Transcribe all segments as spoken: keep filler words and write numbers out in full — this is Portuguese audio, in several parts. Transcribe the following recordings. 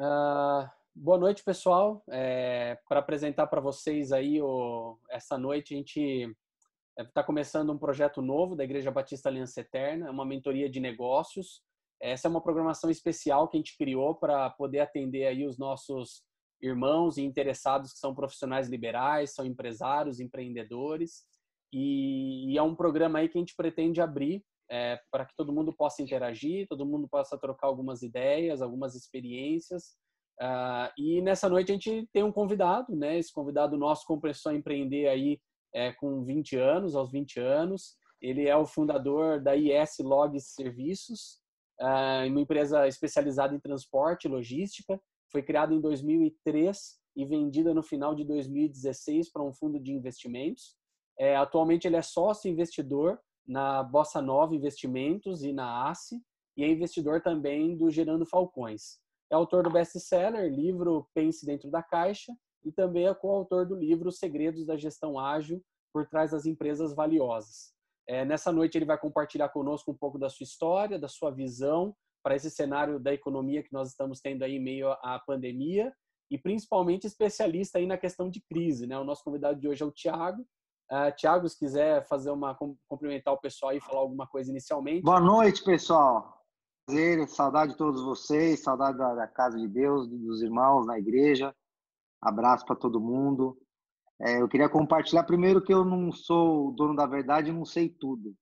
Ah, boa noite, pessoal. É, para apresentar para vocês aí, o, essa noite a gente está começando um projeto novo da Igreja Batista Aliança Eterna, uma mentoria de negócios. Essa é uma programação especial que a gente criou para poder atender aí os nossos irmãos e interessados que são profissionais liberais, são empresários, empreendedores. E, e é um programa aí que a gente pretende abrir é, para que todo mundo possa interagir, todo mundo possa trocar algumas ideias, algumas experiências. Uh, e nessa noite a gente tem um convidado, né? Esse convidado nosso começou a empreender aí é, com vinte anos, aos vinte anos. Ele é o fundador da I S Logs Serviços, uh, uma empresa especializada em transporte e logística. Foi criada em dois mil e três e vendida no final de dois mil e dezesseis para um fundo de investimentos. É, atualmente ele é sócio investidor na Bossa Nova Investimentos e na A C E e é investidor também do Gerando Falcões. É autor do best-seller, livro Pense Dentro da Caixa, e também é coautor do livro Segredos da Gestão Ágil por Trás das Empresas Valiosas. É, nessa noite ele vai compartilhar conosco um pouco da sua história, da sua visão para esse cenário da economia que nós estamos tendo aí em meio à pandemia e principalmente especialista aí na questão de crise, né? O nosso convidado de hoje é o Thiago. Uh, Thiago, se quiser fazer uma cumprimentar o pessoal e falar alguma coisa inicialmente. Boa noite, pessoal. Prazer, saudade de todos vocês, saudade da, da casa de Deus, dos irmãos na igreja. Abraço para todo mundo. É, eu queria compartilhar primeiro que eu não sou o dono da verdade e não sei tudo.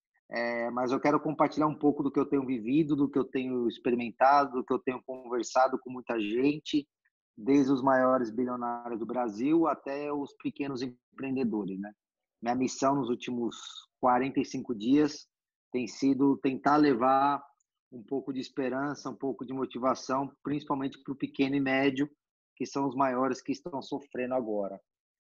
É, mas eu quero compartilhar um pouco do que eu tenho vivido, do que eu tenho experimentado, do que eu tenho conversado com muita gente, desde os maiores bilionários do Brasil até os pequenos empreendedores, né? Minha missão nos últimos quarenta e cinco dias tem sido tentar levar um pouco de esperança, um pouco de motivação, principalmente para o pequeno e médio, que são os maiores que estão sofrendo agora.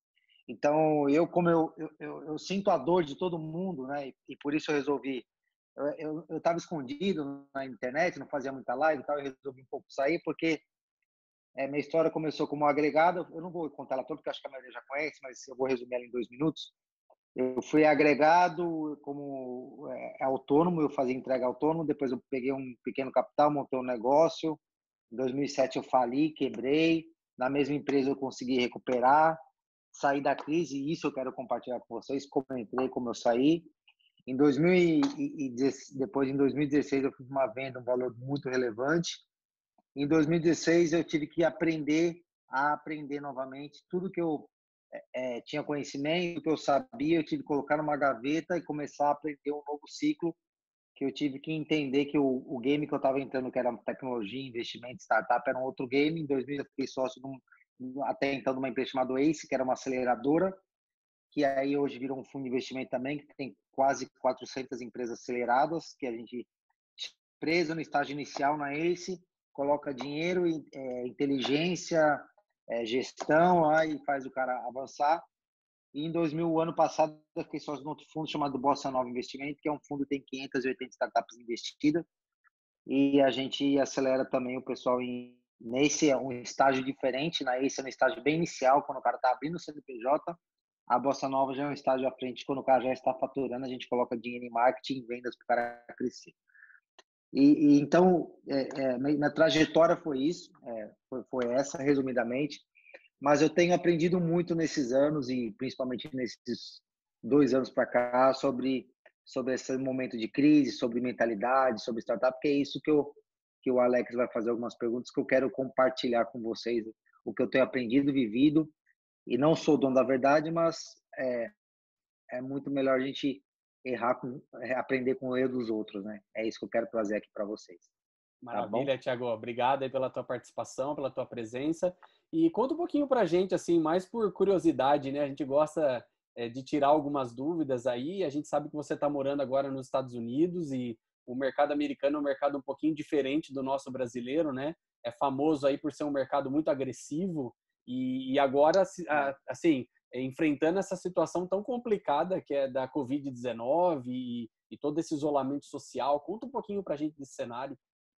Então, eu como eu, eu, eu, eu sinto a dor de todo mundo, né? E, e por isso eu resolvi. Eu estava escondido na internet, não fazia muita live e tal, eu resolvi um pouco sair, porque é, minha história começou como agregado. Eu não vou contar ela toda, porque acho que a maioria já conhece, mas eu vou resumir ela em dois minutos. Eu fui agregado como é, autônomo, eu fazia entrega autônomo, depois eu peguei um pequeno capital, montei um negócio. Em dois mil e sete eu fali, quebrei. Na mesma empresa eu consegui recuperar, sair da crise, e isso eu quero compartilhar com vocês, como eu entrei, como eu saí. Em dois mil e dez, depois, em dois mil e dezesseis, eu fiz uma venda, um valor muito relevante. Em dois mil e dezesseis, eu tive que aprender a aprender novamente. Tudo que eu é, tinha conhecimento, que eu sabia, eu tive que colocar numa gaveta e começar a aprender um novo ciclo, que eu tive que entender que o, o game que eu estava entrando, que era tecnologia, investimento, startup, era um outro game. Em dois mil, eu fiquei sócio de um, até então de uma empresa chamada Ace, que era uma aceleradora, que aí hoje virou um fundo de investimento também, que tem quase quatrocentas empresas aceleradas, que a gente presa no estágio inicial na Ace, coloca dinheiro, é, inteligência, é, gestão lá e faz o cara avançar. E em dois mil, o ano passado, eu fiquei sócio de outro fundo chamado Bossa Nova Investimento, que é um fundo que tem quinhentas e oitenta startups investidas. E a gente acelera também o pessoal em, nesse é um estágio diferente. Na Ace é um estágio bem inicial, quando o cara está abrindo o C N P J. A Bossa Nova já é um estágio à frente, quando o cara já está faturando, a gente coloca dinheiro em marketing e vendas para o cara crescer. E, e então, é, é, minha trajetória foi isso, é, foi, foi essa, resumidamente. Mas eu tenho aprendido muito nesses anos, e principalmente nesses dois anos para cá, sobre, sobre esse momento de crise, sobre mentalidade, sobre startup, que é isso que, eu, que o Alex vai fazer algumas perguntas que eu quero compartilhar com vocês, o que eu tenho aprendido, vivido. E não sou dono da verdade, mas é, é muito melhor a gente errar, com, aprender com o erro dos outros, né? É isso que eu quero trazer aqui para vocês. Maravilha, tá, Thiago. Obrigado aí pela tua participação, pela tua presença. E conta um pouquinho pra gente, assim, mais por curiosidade, né? A gente gosta é, de tirar algumas dúvidas aí. A gente sabe que você está morando agora nos Estados Unidos e o mercado americano é um mercado um pouquinho diferente do nosso brasileiro, né? É famoso aí por ser um mercado muito agressivo e, e agora, assim, enfrentando essa situação tão complicada que é da covid dezenove e, e todo esse isolamento social. Conta um pouquinho pra gente desse cenário.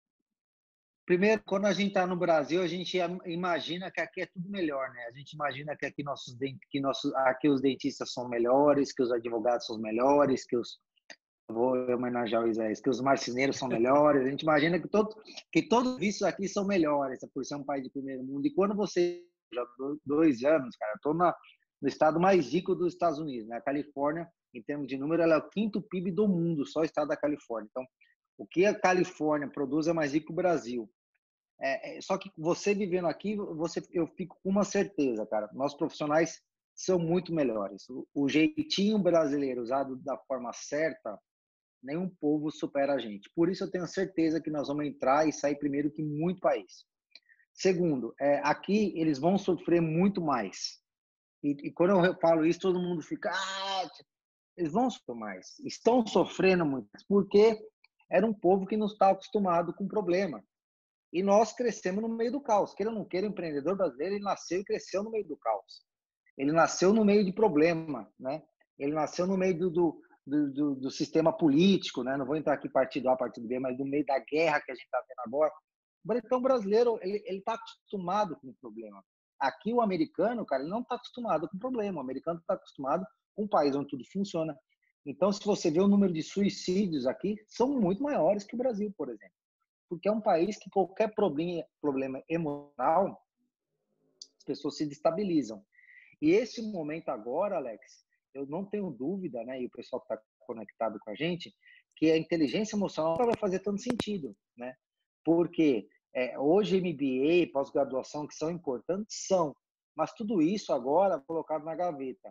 Primeiro, quando a gente está no Brasil, a gente imagina que aqui é tudo melhor, né? A gente imagina que aqui nossos que nossos aqui os dentistas são melhores, que os advogados são melhores, que os vou homenagear o Isaías, que os marceneiros são melhores. A gente imagina que, todo, que todos os vistos aqui são melhores, por ser um país de primeiro mundo. E quando você, já dois anos, cara, estou no estado mais rico dos Estados Unidos, né? A Califórnia, em termos de número, ela é o quinto P I B do mundo, só o estado da Califórnia. Então, o que a Califórnia produz é mais rico que o Brasil. É, é, só que você vivendo aqui, você, eu fico com uma certeza, cara. Nossos profissionais são muito melhores. O, o jeitinho brasileiro usado da forma certa, nenhum povo supera a gente. Por isso eu tenho certeza que nós vamos entrar e sair primeiro que muito país. Segundo, é, aqui eles vão sofrer muito mais. E, e quando eu falo isso, todo mundo fica... Ah, eles vão sofrer mais. Estão sofrendo muito. Porque era um povo que não está acostumado com problema. E nós crescemos no meio do caos. Queira ou não queira, o empreendedor brasileiro, ele nasceu e cresceu no meio do caos. Ele nasceu no meio de problema, né? Ele nasceu no meio do, do, do, do sistema político, né? Não vou entrar aqui partido A, partido B, mas no meio da guerra que a gente está tendo agora. Então, o brasileiro, ele está acostumado com o problema. Aqui, o americano, cara, ele não está acostumado com o problema. O americano está acostumado com um país onde tudo funciona. Então, se você vê o número de suicídios aqui, são muito maiores que o Brasil, por exemplo. Porque é um país que qualquer problema, problema emocional, as pessoas se destabilizam. E esse momento agora, Alex, eu não tenho dúvida, né, e o pessoal que está conectado com a gente, que a inteligência emocional vai fazer tanto sentido, né? Porque é, hoje M B A, pós-graduação, que são importantes, são, mas tudo isso agora colocado na gaveta.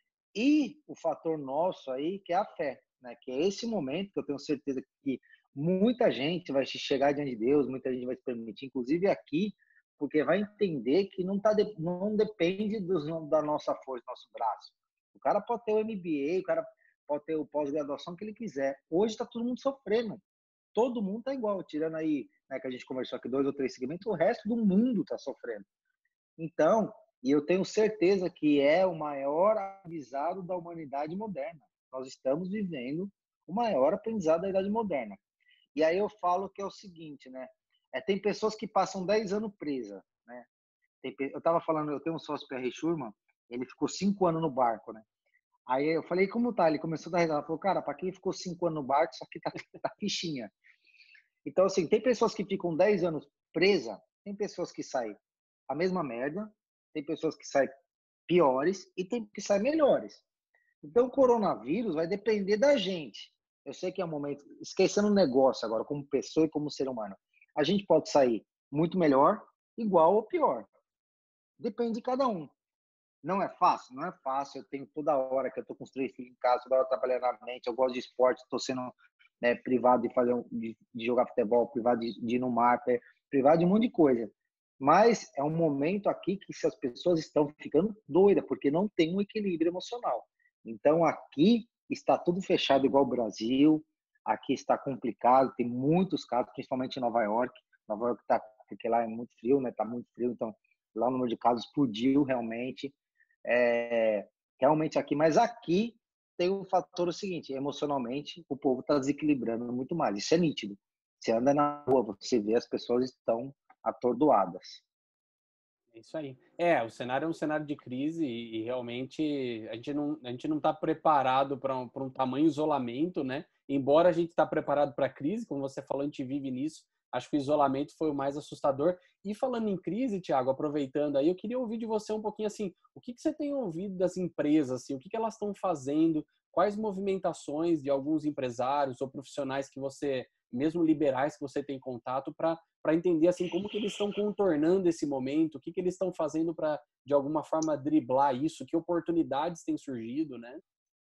E o fator nosso aí, que é a fé, né? Que é esse momento que eu tenho certeza que muita gente vai chegar diante de Deus, muita gente vai se permitir, inclusive aqui, porque vai entender que não, tá de, não depende dos, da nossa força, do nosso braço. O cara pode ter o M B A, o cara pode ter o pós-graduação que ele quiser. Hoje está todo mundo sofrendo. Todo mundo está igual, tirando aí, né, que a gente conversou aqui, dois ou três segmentos, o resto do mundo está sofrendo. Então, e eu tenho certeza que é o maior aprendizado da humanidade moderna. Nós estamos vivendo o maior aprendizado da idade moderna. E aí eu falo que é o seguinte, né? É, tem pessoas que passam dez anos presas, né? Tem, eu estava falando, eu tenho um sócio, P R Schurman, ele ficou cinco anos no barco, né? Aí eu falei, como tá? Ele começou a dar risada. Falou, cara, para quem ficou cinco anos no barco, isso aqui tá, tá fichinha. Então, assim, tem pessoas que ficam dez anos presa, tem pessoas que saem a mesma merda, tem pessoas que saem piores e tem que sair melhores. Então, o coronavírus vai depender da gente. Eu sei que é um momento, esquecendo o negócio agora, como pessoa e como ser humano. A gente pode sair muito melhor, igual ou pior. Depende de cada um. Não é fácil? Não é fácil. Eu tenho toda hora que eu estou com os três filhos em casa, toda hora trabalhando na mente, eu gosto de esporte, estou sendo, né, privado de, fazer, de, de jogar futebol, privado de, de ir no mar, privado de um monte de coisa. Mas é um momento aqui que se as pessoas estão ficando doidas, porque não tem um equilíbrio emocional. Então, aqui está tudo fechado igual o Brasil, aqui está complicado, tem muitos casos, principalmente em Nova York. Nova York está, porque lá é muito frio, né? Está muito frio, então lá o número de casos explodiu realmente. É, realmente aqui, mas aqui tem um fator o seguinte, emocionalmente o povo está desequilibrando muito mais, isso é nítido. Você anda na rua, você vê as pessoas estão atordoadas. É isso aí. É, o cenário é um cenário de crise e, e realmente a gente não a gente não está preparado para um, para um tamanho isolamento, né? Embora a gente está preparado para a crise, como você falou, a gente vive nisso. Acho que o isolamento foi o mais assustador. E falando em crise, Thiago, aproveitando aí, eu queria ouvir de você um pouquinho assim, o que, que você tem ouvido das empresas, assim, o que, que elas estão fazendo, quais movimentações de alguns empresários ou profissionais que você, mesmo liberais, que você tem contato para para entender assim como que eles estão contornando esse momento, o que, que eles estão fazendo para, de alguma forma, driblar isso, que oportunidades têm surgido, né?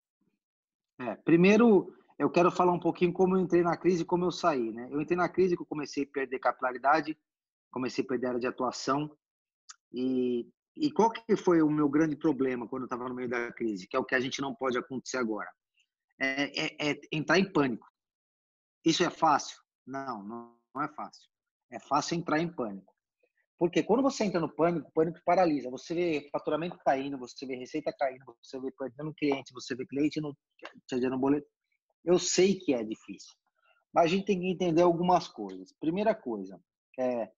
É, primeiro, eu quero falar um pouquinho como eu entrei na crise e como eu saí, né? Eu entrei na crise que eu comecei a perder capilaridade, comecei a perder área de atuação e, e qual que foi o meu grande problema quando eu estava no meio da crise, que é o que a gente não pode acontecer agora? É, é, é entrar em pânico. Isso é fácil? Não, não, não é fácil. É fácil entrar em pânico. Porque quando você entra no pânico, o pânico paralisa. Você vê faturamento caindo, você vê receita caindo, você vê perdendo cliente, você vê cliente no, no boleto. Eu sei que é difícil, mas a gente tem que entender algumas coisas. Primeira coisa, é,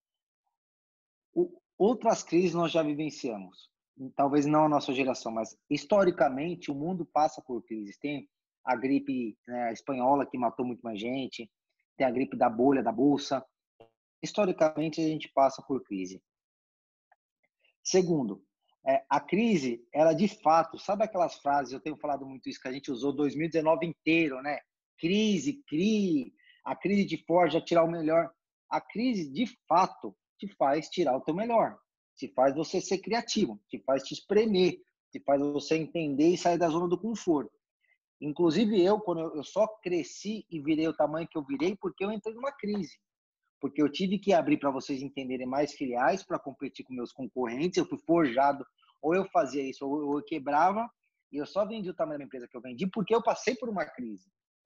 o, outras crises nós já vivenciamos. Talvez não a nossa geração, mas historicamente o mundo passa por crises. Tem a gripe, né, espanhola, que matou muito mais gente, tem a gripe da bolha, da bolsa. Historicamente, a gente passa por crise. Segundo, é, a crise, ela de fato, sabe aquelas frases, eu tenho falado muito isso, que a gente usou dois mil e dezenove inteiro, né? Crise, crie, a crise te forja tirar o melhor. A crise, de fato, te faz tirar o teu melhor, te faz você ser criativo, te faz te espremer, te faz você entender e sair da zona do conforto. Inclusive eu, quando eu, eu só cresci e virei o tamanho que eu virei, porque eu entrei numa crise. Porque eu tive que abrir para vocês entenderem mais filiais para competir com meus concorrentes. Eu fui forjado, ou eu fazia isso, ou eu quebrava, e eu só vendi o tamanho da empresa que eu vendi porque eu passei por uma crise.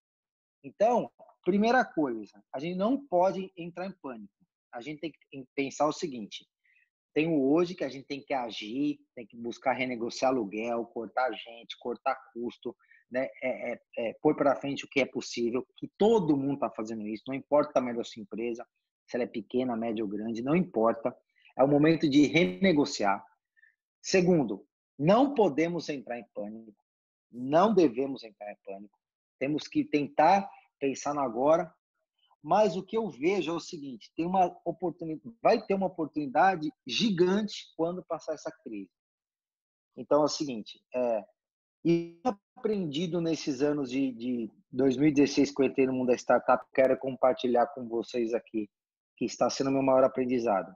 Então, primeira coisa, a gente não pode entrar em pânico. A gente tem que pensar o seguinte: tem o hoje que a gente tem que agir, tem que buscar renegociar aluguel, cortar gente, cortar custo, né? É, é, é, pôr para frente o que é possível, que todo mundo está fazendo isso, não importa o tamanho da sua empresa, se ela é pequena, média ou grande, não importa. É o momento de renegociar. Segundo, não podemos entrar em pânico, não devemos entrar em pânico. Temos que tentar pensar no agora, mas o que eu vejo é o seguinte: tem uma oportunidade, vai ter uma oportunidade gigante quando passar essa crise. Então é o seguinte, é, e aprendido nesses anos de, de dois mil e dezesseis que eu entrei no mundo da startup, quero compartilhar com vocês aqui, que está sendo o meu maior aprendizado.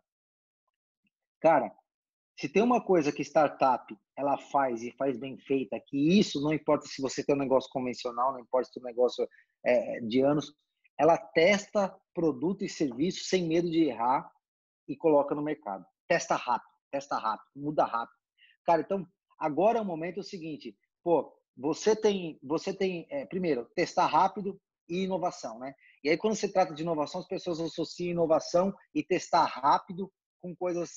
Cara, se tem uma coisa que startup ela faz e faz bem feita, que isso não importa se você tem um negócio convencional, não importa se tem um negócio é, de anos, ela testa produto e serviço sem medo de errar e coloca no mercado. Testa rápido, testa rápido, muda rápido. Cara, então agora é o momento é o seguinte, pô, você tem, você tem é, primeiro, testar rápido e inovação, né? E aí quando se trata de inovação, as pessoas associam inovação e testar rápido com coisas...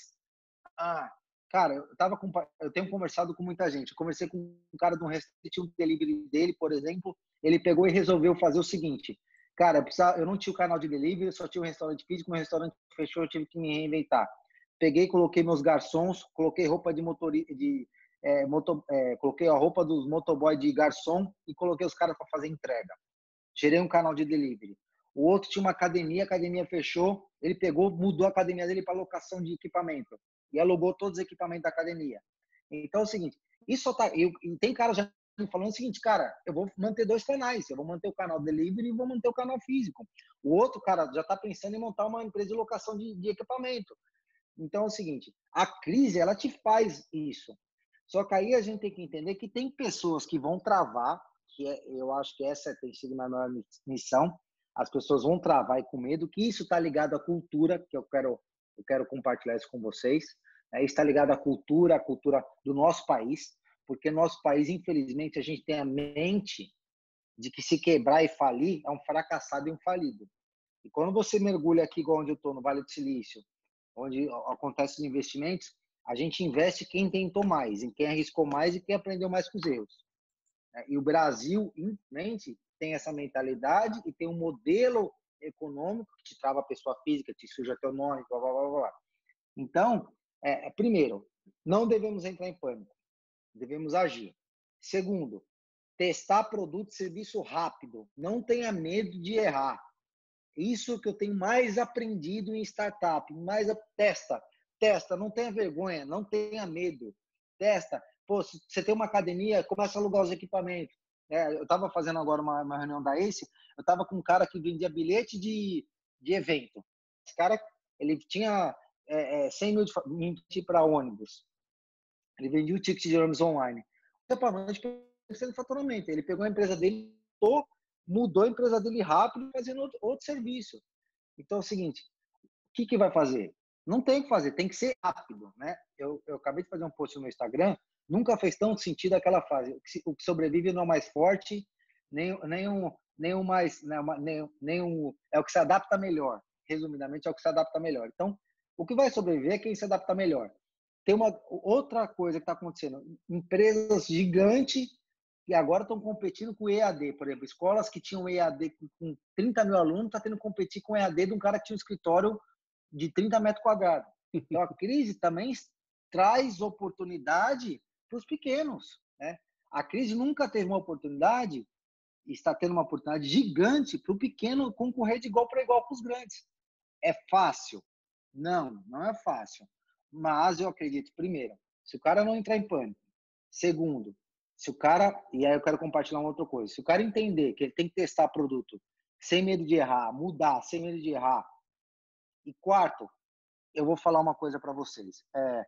Ah, cara, eu, tava com, eu tenho conversado com muita gente. Eu conversei com um cara de um restaurante, um delivery dele, por exemplo. Ele pegou e resolveu fazer o seguinte: cara, eu, precisava, eu não tinha o canal de delivery, só tinha um restaurante físico. Meu restaurante fechou, eu tive que me reinventar. Peguei, coloquei meus garçons, coloquei roupa de motorista, de, é, moto, é, coloquei a roupa dos motoboy de garçom e coloquei os caras para fazer entrega. Gerei um canal de delivery. O outro tinha uma academia, a academia fechou, ele pegou, mudou a academia dele para locação de equipamento e alugou todos os equipamentos da academia. Então é o seguinte, isso só tá, eu, e tem cara já falando o seguinte, cara, eu vou manter dois canais, eu vou manter o canal delivery e vou manter o canal físico. O outro cara já está pensando em montar uma empresa de locação de, de equipamento. Então é o seguinte, a crise ela te faz isso. Só que aí a gente tem que entender que tem pessoas que vão travar, que é, eu acho que essa tem sido a minha maior missão. As pessoas vão travar e com medo, que isso está ligado à cultura, que eu quero, eu quero compartilhar isso com vocês. Né? Isso está ligado à cultura, à cultura do nosso país, porque nosso país, infelizmente, a gente tem a mente de que se quebrar e falir é um fracassado e um falido. E quando você mergulha aqui, igual onde eu estou, no Vale do Silício, onde acontecem os investimentos, a gente investe quem tentou mais, em quem arriscou mais e quem aprendeu mais com os erros. E o Brasil, infelizmente, tem essa mentalidade e tem um modelo econômico que te trava a pessoa física, te suja teu nome, blá, blá, blá, blá. Então, é, primeiro, não devemos entrar em pânico, devemos agir. Segundo, testar produto e serviço rápido, não tenha medo de errar. Isso que eu tenho mais aprendido em startup, mais testa, testa, não tenha vergonha, não tenha medo, testa. Pô, se você tem uma academia, começa a alugar os equipamentos. É, eu estava fazendo agora uma, uma reunião da Ace, eu estava com um cara que vendia bilhete de, de evento. Esse cara, ele tinha é, é, cem mil para ônibus. Ele vendia o ticket de ônibus online. Separamente pelo faturamento. Ele pegou a empresa dele, mudou a empresa dele rápido, fazendo outro, outro serviço. Então é o seguinte, o que, que vai fazer? Não tem o que fazer, tem que ser rápido, né? Eu, eu acabei de fazer um post no meu Instagram, nunca fez tanto sentido aquela frase: o que sobrevive não é o mais forte, nem, nem, um, nem o mais, nem, nem um, é o que se adapta melhor. Resumidamente, é o que se adapta melhor. Então, o que vai sobreviver é quem se adapta melhor. Tem uma outra coisa que está acontecendo: empresas gigantes que agora estão competindo com o E A D. Por exemplo, escolas que tinham E A D com trinta mil alunos estão tendo que competir com o E A D de um cara que tinha um escritório de trinta metros quadrados. Então, a crise também traz oportunidade para os pequenos. Né? A crise nunca teve uma oportunidade está tendo uma oportunidade gigante para o pequeno concorrer de igual para igual com os grandes. É fácil? Não, não é fácil. Mas eu acredito, primeiro, se o cara não entrar em pânico. Segundo, se o cara... E aí eu quero compartilhar uma outra coisa. Se o cara entender que ele tem que testar produto sem medo de errar, mudar sem medo de errar. E quarto, eu vou falar uma coisa para vocês. É,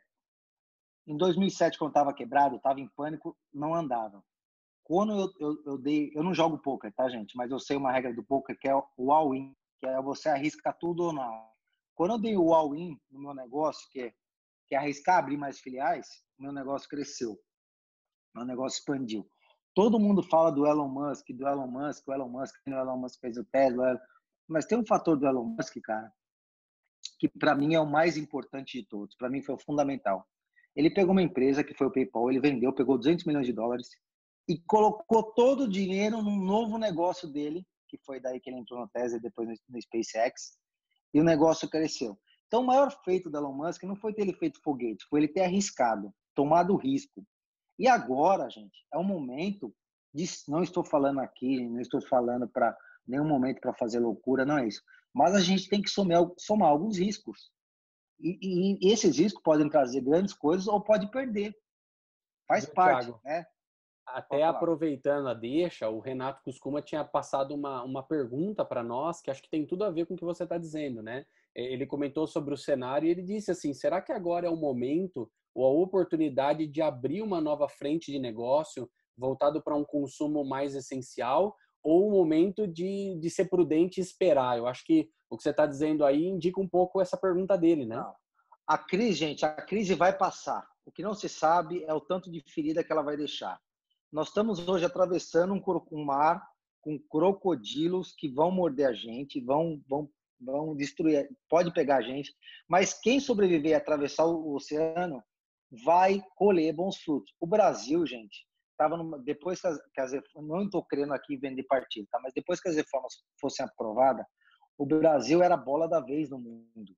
em dois mil e sete, quando eu estava quebrado, estava em pânico, não andava. Quando eu, eu, eu dei... Eu não jogo poker, tá, gente? Mas eu sei uma regra do poker que é o all-in, que é você arrisca tudo ou não. Quando eu dei o all-in no meu negócio, que é, que é arriscar abrir mais filiais, meu negócio cresceu. Meu negócio expandiu. Todo mundo fala do Elon Musk, do Elon Musk, o Elon Musk, o Elon Musk fez o Tesla. Mas tem um fator do Elon Musk, cara, que para mim é o mais importante de todos. Para mim foi o fundamental. Ele pegou uma empresa que foi o PayPal, ele vendeu, pegou duzentos milhões de dólares e colocou todo o dinheiro num novo negócio dele, que foi daí que ele entrou no Tesla e depois no SpaceX, e o negócio cresceu. Então, o maior feito do Elon Musk não foi ter ele feito foguete, foi ele ter arriscado, tomado risco. E agora, gente, é um momento de... Não estou falando aqui, não estou falando para nenhum momento para fazer loucura, não é isso. Mas a gente tem que somar, somar alguns riscos. E, e, e esses riscos podem trazer grandes coisas ou pode perder. Faz Viu, parte, Thiago? né? Até aproveitando a deixa, o Renato Cuscuma tinha passado uma, uma pergunta para nós que acho que tem tudo a ver com o que você está dizendo, né? Ele comentou sobre o cenário e ele disse assim, será que agora é o momento ou a oportunidade de abrir uma nova frente de negócio voltado para um consumo mais essencial ou o momento de, de ser prudente e esperar? Eu acho que o que você está dizendo aí indica um pouco essa pergunta dele, né? Não. A crise, gente, a crise vai passar. O que não se sabe é o tanto de ferida que ela vai deixar. Nós estamos hoje atravessando um mar com crocodilos que vão morder a gente, vão, vão, vão destruir, pode pegar a gente, mas quem sobreviver e atravessar o oceano vai colher bons frutos. O Brasil, gente, estava depois que as, que as não estou querendo aqui vender partido, tá? Mas depois que as reformas fossem aprovadas, o Brasil era a bola da vez no mundo.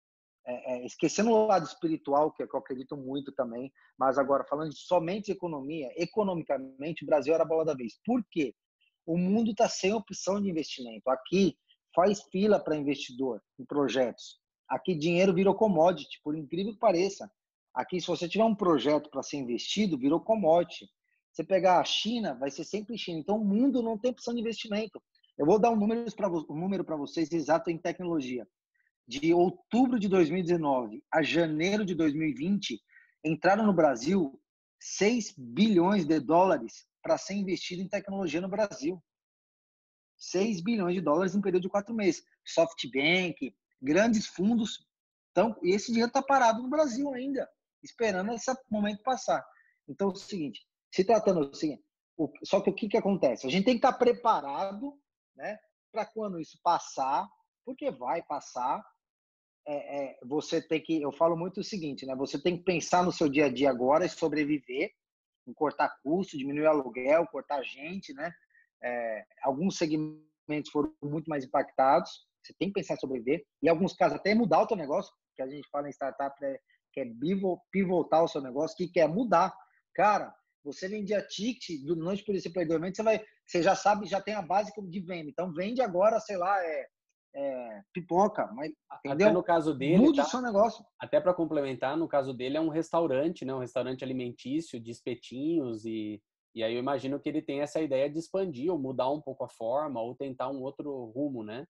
É, é, esquecendo o lado espiritual, que, é que eu acredito muito também, mas agora falando de somente economia, economicamente o Brasil era a bola da vez. Por quê? O mundo está sem opção de investimento. Aqui faz fila para investidor em projetos. Aqui dinheiro virou commodity, por incrível que pareça. Aqui, se você tiver um projeto para ser investido, virou commodity. Você pegar a China, vai ser sempre China. Então, o mundo não tem opção de investimento. Eu vou dar um número para um número para vocês exato em tecnologia. De outubro de dois mil e dezenove a janeiro de dois mil e vinte, entraram no Brasil seis bilhões de dólares para ser investido em tecnologia no Brasil. seis bilhões de dólares em período de quatro meses. SoftBank, grandes fundos. Então, e esse dinheiro está parado no Brasil ainda, esperando esse momento passar. Então, é o seguinte, se tratando assim, só que o que, que acontece? A gente tem que estar preparado, né, para quando isso passar, porque vai passar. É, é, você tem que, eu falo muito o seguinte, né? Você tem que pensar no seu dia a dia agora e sobreviver, em cortar custo, diminuir aluguel, cortar gente, né? É, alguns segmentos foram muito mais impactados. Você tem que pensar em sobreviver. E em alguns casos até mudar o teu negócio, que a gente fala em startup, é, que é pivotar o seu negócio, que quer mudar. Cara, você vendia ticket do noite por esse perdimento, você vai, você já sabe, já tem a base de venda. Então vende agora, sei lá, é É, pipoca, mas, entendeu? Até no caso dele, Mude tá? o seu negócio. Até para complementar, no caso dele é um restaurante, né? Um restaurante alimentício de espetinhos e, e aí eu imagino que ele tem essa ideia de expandir ou mudar um pouco a forma ou tentar um outro rumo, né?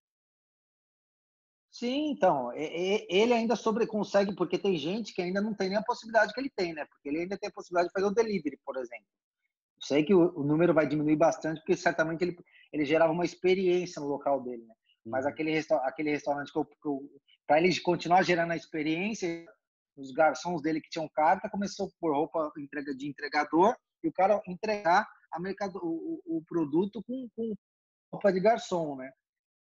Sim, então, ele ainda sobre consegue, porque tem gente que ainda não tem nem a possibilidade que ele tem, né? Porque ele ainda tem a possibilidade de fazer o delivery, por exemplo. Eu sei que o, o número vai diminuir bastante, porque certamente ele, ele gerava uma experiência no local dele, né? Mas Uhum. aquele, resta aquele restaurante que eu, eu para ele continuar gerando a experiência, os garçons dele que tinham carta começou por roupa de entregador e o cara entregar a mercado, o, o produto com, com roupa de garçom, né?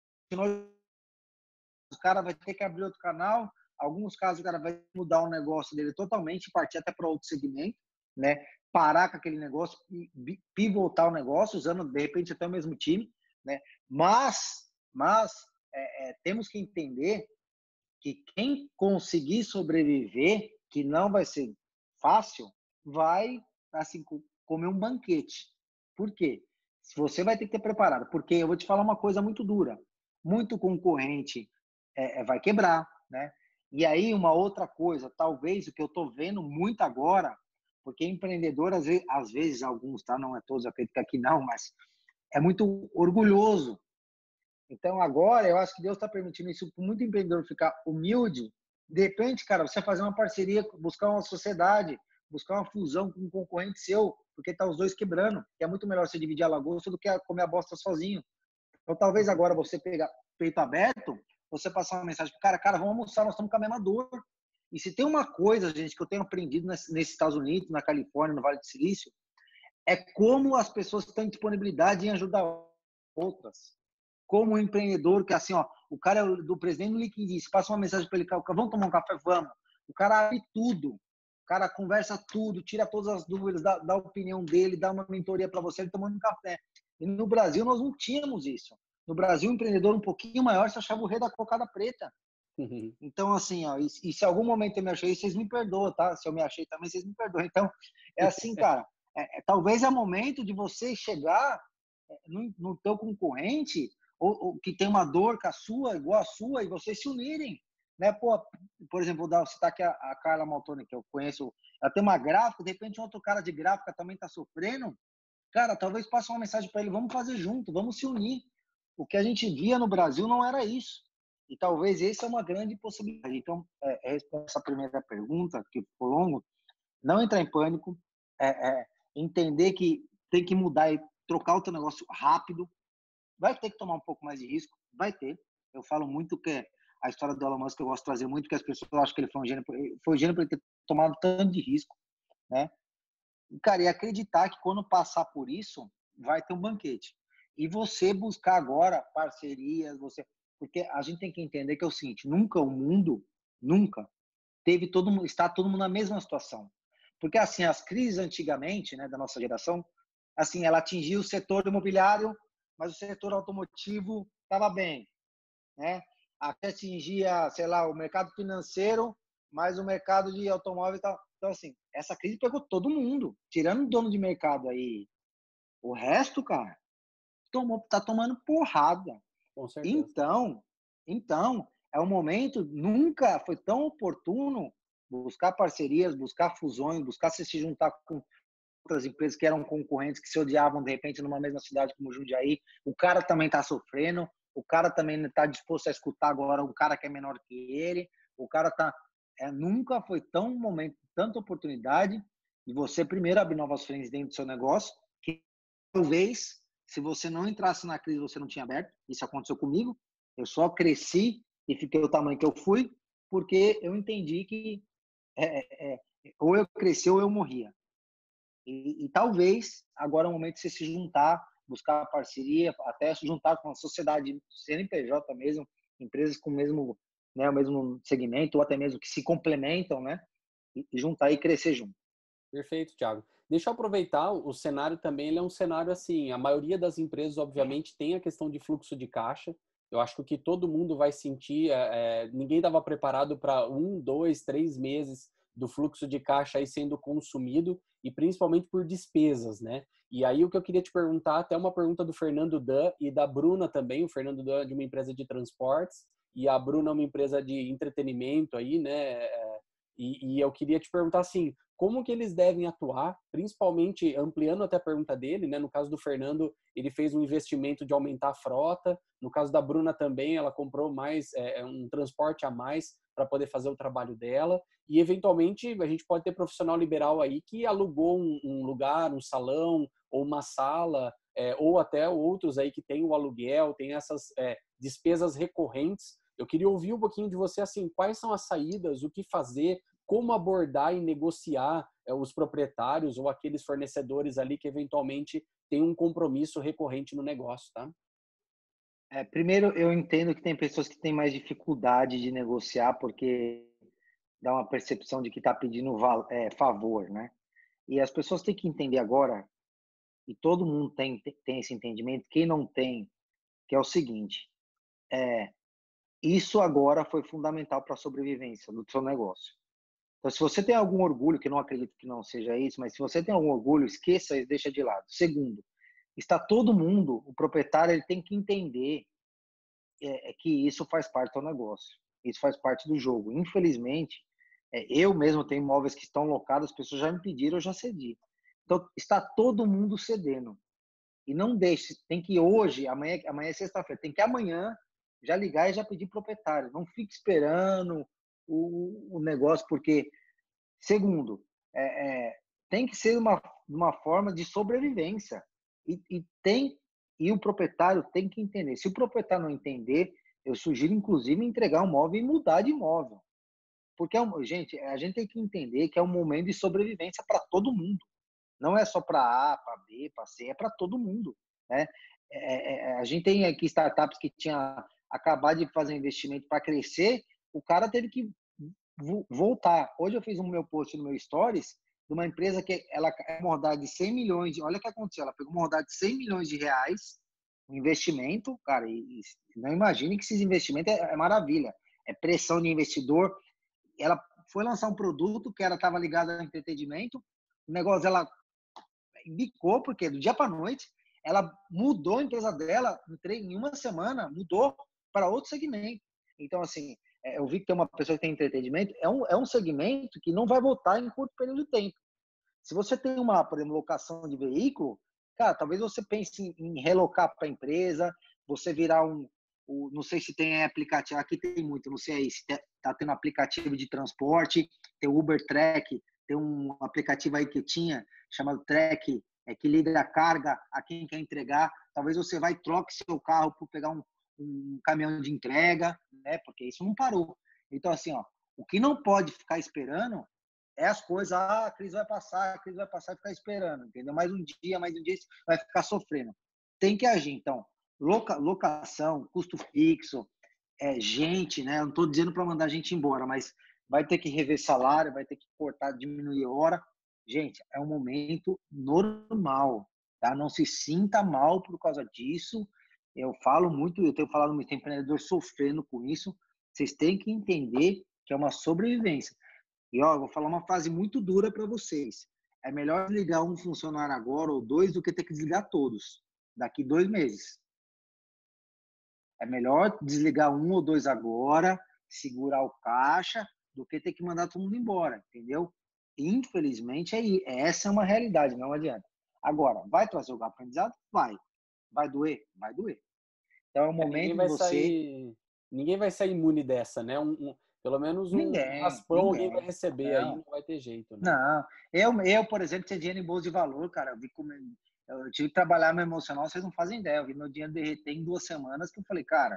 O cara vai ter que abrir outro canal, alguns casos o cara vai mudar o negócio dele totalmente, partir até para outro segmento, né? Parar com aquele negócio, pivotar o negócio, usando de repente até o mesmo time, né? Mas, mas é, é, temos que entender que quem conseguir sobreviver, que não vai ser fácil, vai assim comer um banquete. Por quê? Você vai ter que ter preparado, porque eu vou te falar uma coisa muito dura. Muito concorrente é, é, vai quebrar, né? E aí uma outra coisa, talvez o que eu estou vendo muito agora, porque empreendedor às vezes, às vezes alguns, tá? Não é todos, acredito que aqui não, mas é muito orgulhoso. Então agora eu acho que Deus está permitindo isso para muito empreendedor ficar humilde. De repente, cara, você fazer uma parceria, buscar uma sociedade, buscar uma fusão com um concorrente seu, porque tá os dois quebrando. E é muito melhor você dividir a lagosta do que comer a bosta sozinho. Então talvez agora você pegar peito aberto, você passar uma mensagem pro cara, cara, vamos almoçar, nós estamos com a mesma dor. E se tem uma coisa, gente, que eu tenho aprendido nesses Estados Unidos, na Califórnia, no Vale do Silício, é como as pessoas têm disponibilidade em ajudar outras. Como um empreendedor, que assim, ó, o cara é do presidente do LinkedIn, passa uma mensagem para ele, vamos tomar um café? Vamos. O cara abre tudo, o cara conversa tudo, tira todas as dúvidas, dá, dá a opinião dele, dá uma mentoria para você, ele tomando um café. E no Brasil nós não tínhamos isso. No Brasil, um empreendedor um pouquinho maior se achava o rei da cocada preta. Uhum. Então, assim, ó, e, e se algum momento eu me achei, vocês me perdoam, tá? Se eu me achei também, vocês me perdoam. Então, é assim, cara, é, é, talvez é momento de você chegar no, no teu concorrente, ou, ou que tem uma dor com a sua, igual a sua, e vocês se unirem. Né? Pô, por exemplo, vou citar aqui a, a Carla Maltoni, que eu conheço, ela tem uma gráfica, de repente um outro cara de gráfica também está sofrendo. Cara, talvez passe uma mensagem para ele, vamos fazer junto, vamos se unir. O que a gente via no Brasil não era isso. E talvez essa é uma grande possibilidade. Então, é, é essa primeira pergunta, que ficou longo, não entrar em pânico, é, é, entender que tem que mudar e trocar o teu negócio rápido. Vai ter que tomar um pouco mais de risco, vai ter. Eu falo muito que a história do Elon Musk eu gosto de trazer muito, que as pessoas acham que ele foi um gênio, foi um gênio por ele ter tomado tanto de risco, né? E, cara, e acreditar que quando passar por isso, vai ter um banquete. E você buscar agora parcerias, você, porque a gente tem que entender que é o seguinte, nunca o mundo, nunca teve todo mundo, está todo mundo na mesma situação. Porque assim, as crises antigamente, né, da nossa geração, assim, ela atingiu o setor imobiliário, mas o setor automotivo estava bem, né? Até atingia, sei lá, o mercado financeiro, mas o mercado de automóvel tal. Então, assim, essa crise pegou todo mundo, tirando o dono de mercado aí. O resto, cara, tomou, tá tomando porrada. Com certeza. Então, então, é um momento, nunca foi tão oportuno buscar parcerias, buscar fusões, buscar se, se juntar com outras empresas que eram concorrentes, que se odiavam de repente numa mesma cidade como Jundiaí. O cara também está sofrendo, o cara também está disposto a escutar agora o cara que é menor que ele, o cara tá é, nunca foi tão momento, tanta oportunidade de você primeiro abrir novas frentes dentro do seu negócio, que talvez se você não entrasse na crise você não tinha aberto. Isso aconteceu comigo. Eu só cresci e fiquei o tamanho que eu fui porque eu entendi que é, é, ou eu cresci ou eu morria. E, e talvez agora é o momento de você se juntar, buscar parceria, até se juntar com a sociedade C N P J mesmo, empresas com o mesmo, né, o mesmo segmento, ou até mesmo que se complementam, né? E, e juntar e crescer junto. Perfeito, Thiago. Deixa eu aproveitar, o cenário também ele é um cenário assim, a maioria das empresas, obviamente, tem a questão de fluxo de caixa. Eu acho que o que todo mundo vai sentir, é, ninguém estava preparado para um, dois, três meses do fluxo de caixa aí sendo consumido, e principalmente por despesas, né? E aí o que eu queria te perguntar, até uma pergunta do Fernando Dan e da Bruna também, o Fernando Dan é de uma empresa de transportes, e a Bruna é uma empresa de entretenimento aí, né? E, e eu queria te perguntar assim, como que eles devem atuar, principalmente ampliando até a pergunta dele, né? No caso do Fernando, ele fez um investimento de aumentar a frota. No caso da Bruna também, ela comprou mais é, um transporte a mais para poder fazer o trabalho dela. E eventualmente a gente pode ter profissional liberal aí que alugou um, um lugar, um salão ou uma sala, é, ou até outros aí que tem o aluguel, tem essas é, despesas recorrentes. Eu queria ouvir um pouquinho de você assim, quais são as saídas, o que fazer, como abordar e negociar é, os proprietários ou aqueles fornecedores ali que eventualmente têm um compromisso recorrente no negócio, tá? É, primeiro, eu entendo que tem pessoas que têm mais dificuldade de negociar porque dá uma percepção de que está pedindo é, favor, né? E as pessoas têm que entender agora, e todo mundo tem, tem esse entendimento, quem não tem, que é o seguinte, é, isso agora foi fundamental para a sobrevivência do seu negócio. Então, se você tem algum orgulho, que eu não acredito que não seja isso, mas se você tem algum orgulho, esqueça e deixa de lado. Segundo, está todo mundo, o proprietário ele tem que entender é, é que isso faz parte do negócio, isso faz parte do jogo. Infelizmente, é, eu mesmo tenho imóveis que estão locados, as pessoas já me pediram, eu já cedi. Então, está todo mundo cedendo. E não deixe, tem que hoje, amanhã, amanhã é sexta-feira, tem que amanhã já ligar e já pedir proprietário. Não fique esperando o, o negócio, porque, segundo, é, é, tem que ser uma, uma forma de sobrevivência. E, e, tem, e o proprietário tem que entender. Se o proprietário não entender, eu sugiro, inclusive, entregar um imóvel e mudar de imóvel. Porque, gente, a gente tem que entender que é um momento de sobrevivência para todo mundo. Não é só para A, para B, para C, é para todo mundo, né? É, é, a gente tem aqui startups que tinha acabado de fazer investimento para crescer, o cara teve que voltar. Hoje eu fiz um meu post no meu stories de uma empresa que ela é uma rodada de cem milhões, de, olha o que aconteceu, ela pegou uma rodada de cem milhões de reais, um investimento, cara, e, e não imagine que esses investimentos é, é maravilha, é pressão de investidor. Ela foi lançar um produto que ela estava ligada ao entretenimento, o negócio ela bicou, porque do dia para noite ela mudou a empresa dela em uma semana, mudou para outro segmento. Então, assim, eu vi que tem uma pessoa que tem entretenimento, é um, é um segmento que não vai voltar em curto período de tempo. Se você tem uma, por exemplo, locação de veículo, cara, talvez você pense em relocar para a empresa, você virar um, um, não sei se tem aplicativo, aqui tem muito, não sei aí se está tendo aplicativo de transporte, tem o Uber Track, tem um aplicativo aí que tinha, chamado Track, é, que liga a carga a quem quer entregar. Talvez você vai e troque seu carro por pegar um, um caminhão de entrega, né? Porque isso não parou. Então, assim, ó, o que não pode ficar esperando é as coisas, ah, a crise vai passar, a crise vai passar e ficar esperando, entendeu? Mais um dia, mais um dia, vai ficar sofrendo. Tem que agir, então. Loca, locação, custo fixo, é, gente, né? Eu não estou dizendo para mandar a gente embora, mas vai ter que rever salário, vai ter que cortar, diminuir hora. Gente, é um momento normal, tá? Não se sinta mal por causa disso. Eu falo muito, eu tenho falado muito, tem empreendedor sofrendo com isso. Vocês têm que entender que é uma sobrevivência. E, ó, eu vou falar uma frase muito dura para vocês. É melhor desligar um funcionário agora ou dois do que ter que desligar todos daqui dois meses. É melhor desligar um ou dois agora, segurar o caixa, do que ter que mandar todo mundo embora, entendeu? Infelizmente, é, essa é uma realidade, não adianta. Agora, vai trazer o aprendizado? Vai. Vai doer? Vai doer. Então, é o momento é, ninguém de vai você... sair, ninguém vai sair imune dessa, né? Um, um, pelo menos um Ninguém, raspão alguém vai ninguém. receber aí, Não, não vai ter jeito, né? não. Eu, eu, por exemplo, tinha dinheiro em bolsa de valor, cara. Eu, vi como, eu tive que trabalhar meu emocional, vocês não fazem ideia. Eu vi meu dinheiro derreter em duas semanas, que eu falei, cara,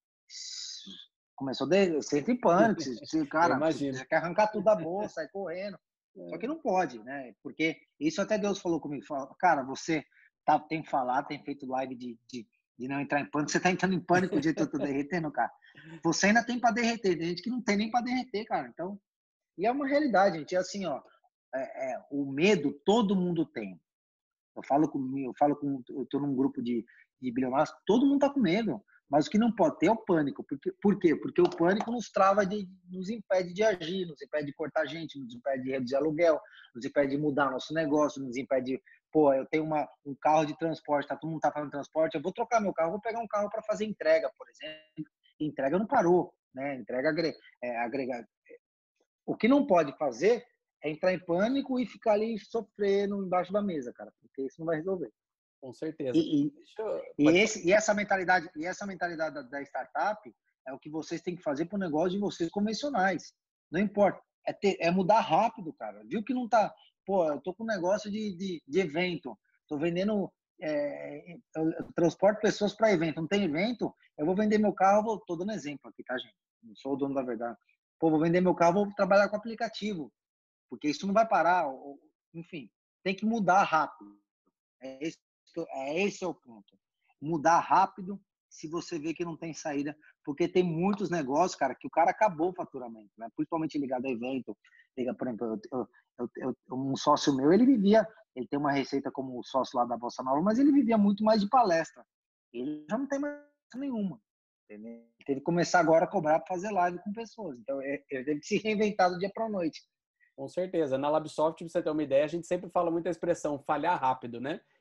começou a você entra em pânico, você, Eu cara, você, imagino. você quer arrancar tudo da bolsa, sai correndo. Só que não pode, né? Porque isso até Deus falou comigo, falou, cara, você tá, tem falado, tem feito live de, de, de não entrar em pânico, você tá entrando em pânico o dia que eu tô derretendo, cara. Você ainda tem para derreter, tem gente que não tem nem para derreter, cara. Então, e é uma realidade, gente. É assim, ó, é, é, o medo todo mundo tem. Eu falo com, eu falo com, eu tô num grupo de, de bilionários, todo mundo tá com medo. Mas o que não pode ter é o pânico. Porque, por quê? Porque o pânico nos trava, de, nos impede de agir, nos impede de cortar gente, nos impede de reduzir aluguel, nos impede de mudar nosso negócio, nos impede de, pô, eu tenho uma, um carro de transporte, tá, todo mundo tá fazendo transporte, eu vou trocar meu carro, vou pegar um carro para fazer entrega, por exemplo. Entrega não parou, né? Entrega é, agrega. O que não pode fazer é entrar em pânico e ficar ali sofrendo embaixo da mesa, cara, porque isso não vai resolver. Com certeza. E, e, Eu... e, esse, e essa mentalidade, e essa mentalidade da, da startup é o que vocês têm que fazer para o negócio de vocês convencionais. Não importa. É, ter, é mudar rápido, cara. Viu que não tá. Pô, eu tô com um negócio de, de, de evento. Tô vendendo. É, eu, eu transporto pessoas para evento. Não tem evento, eu vou vender meu carro. Vou, tô dando exemplo aqui, tá, gente? Não sou o dono da verdade. Pô, vou vender meu carro, vou trabalhar com aplicativo. Porque isso não vai parar. Ou, enfim, tem que mudar rápido. É esse, é esse é o ponto. Mudar rápido se você vê que não tem saída, porque tem muitos negócios, cara, que o cara acabou o faturamento, né? Principalmente ligado a evento. Liga, por exemplo, eu, eu, eu, um sócio meu, ele vivia, ele tem uma receita como sócio lá da Bossa Nova, mas ele vivia muito mais de palestra. Ele já não tem mais nenhuma. Entendeu? Ele teve que começar agora a cobrar para fazer live com pessoas. Então, ele teve que se reinventar do dia para a noite. Com certeza. Na Labsoft, pra você ter uma ideia, a gente sempre fala muito a expressão falhar rápido, né?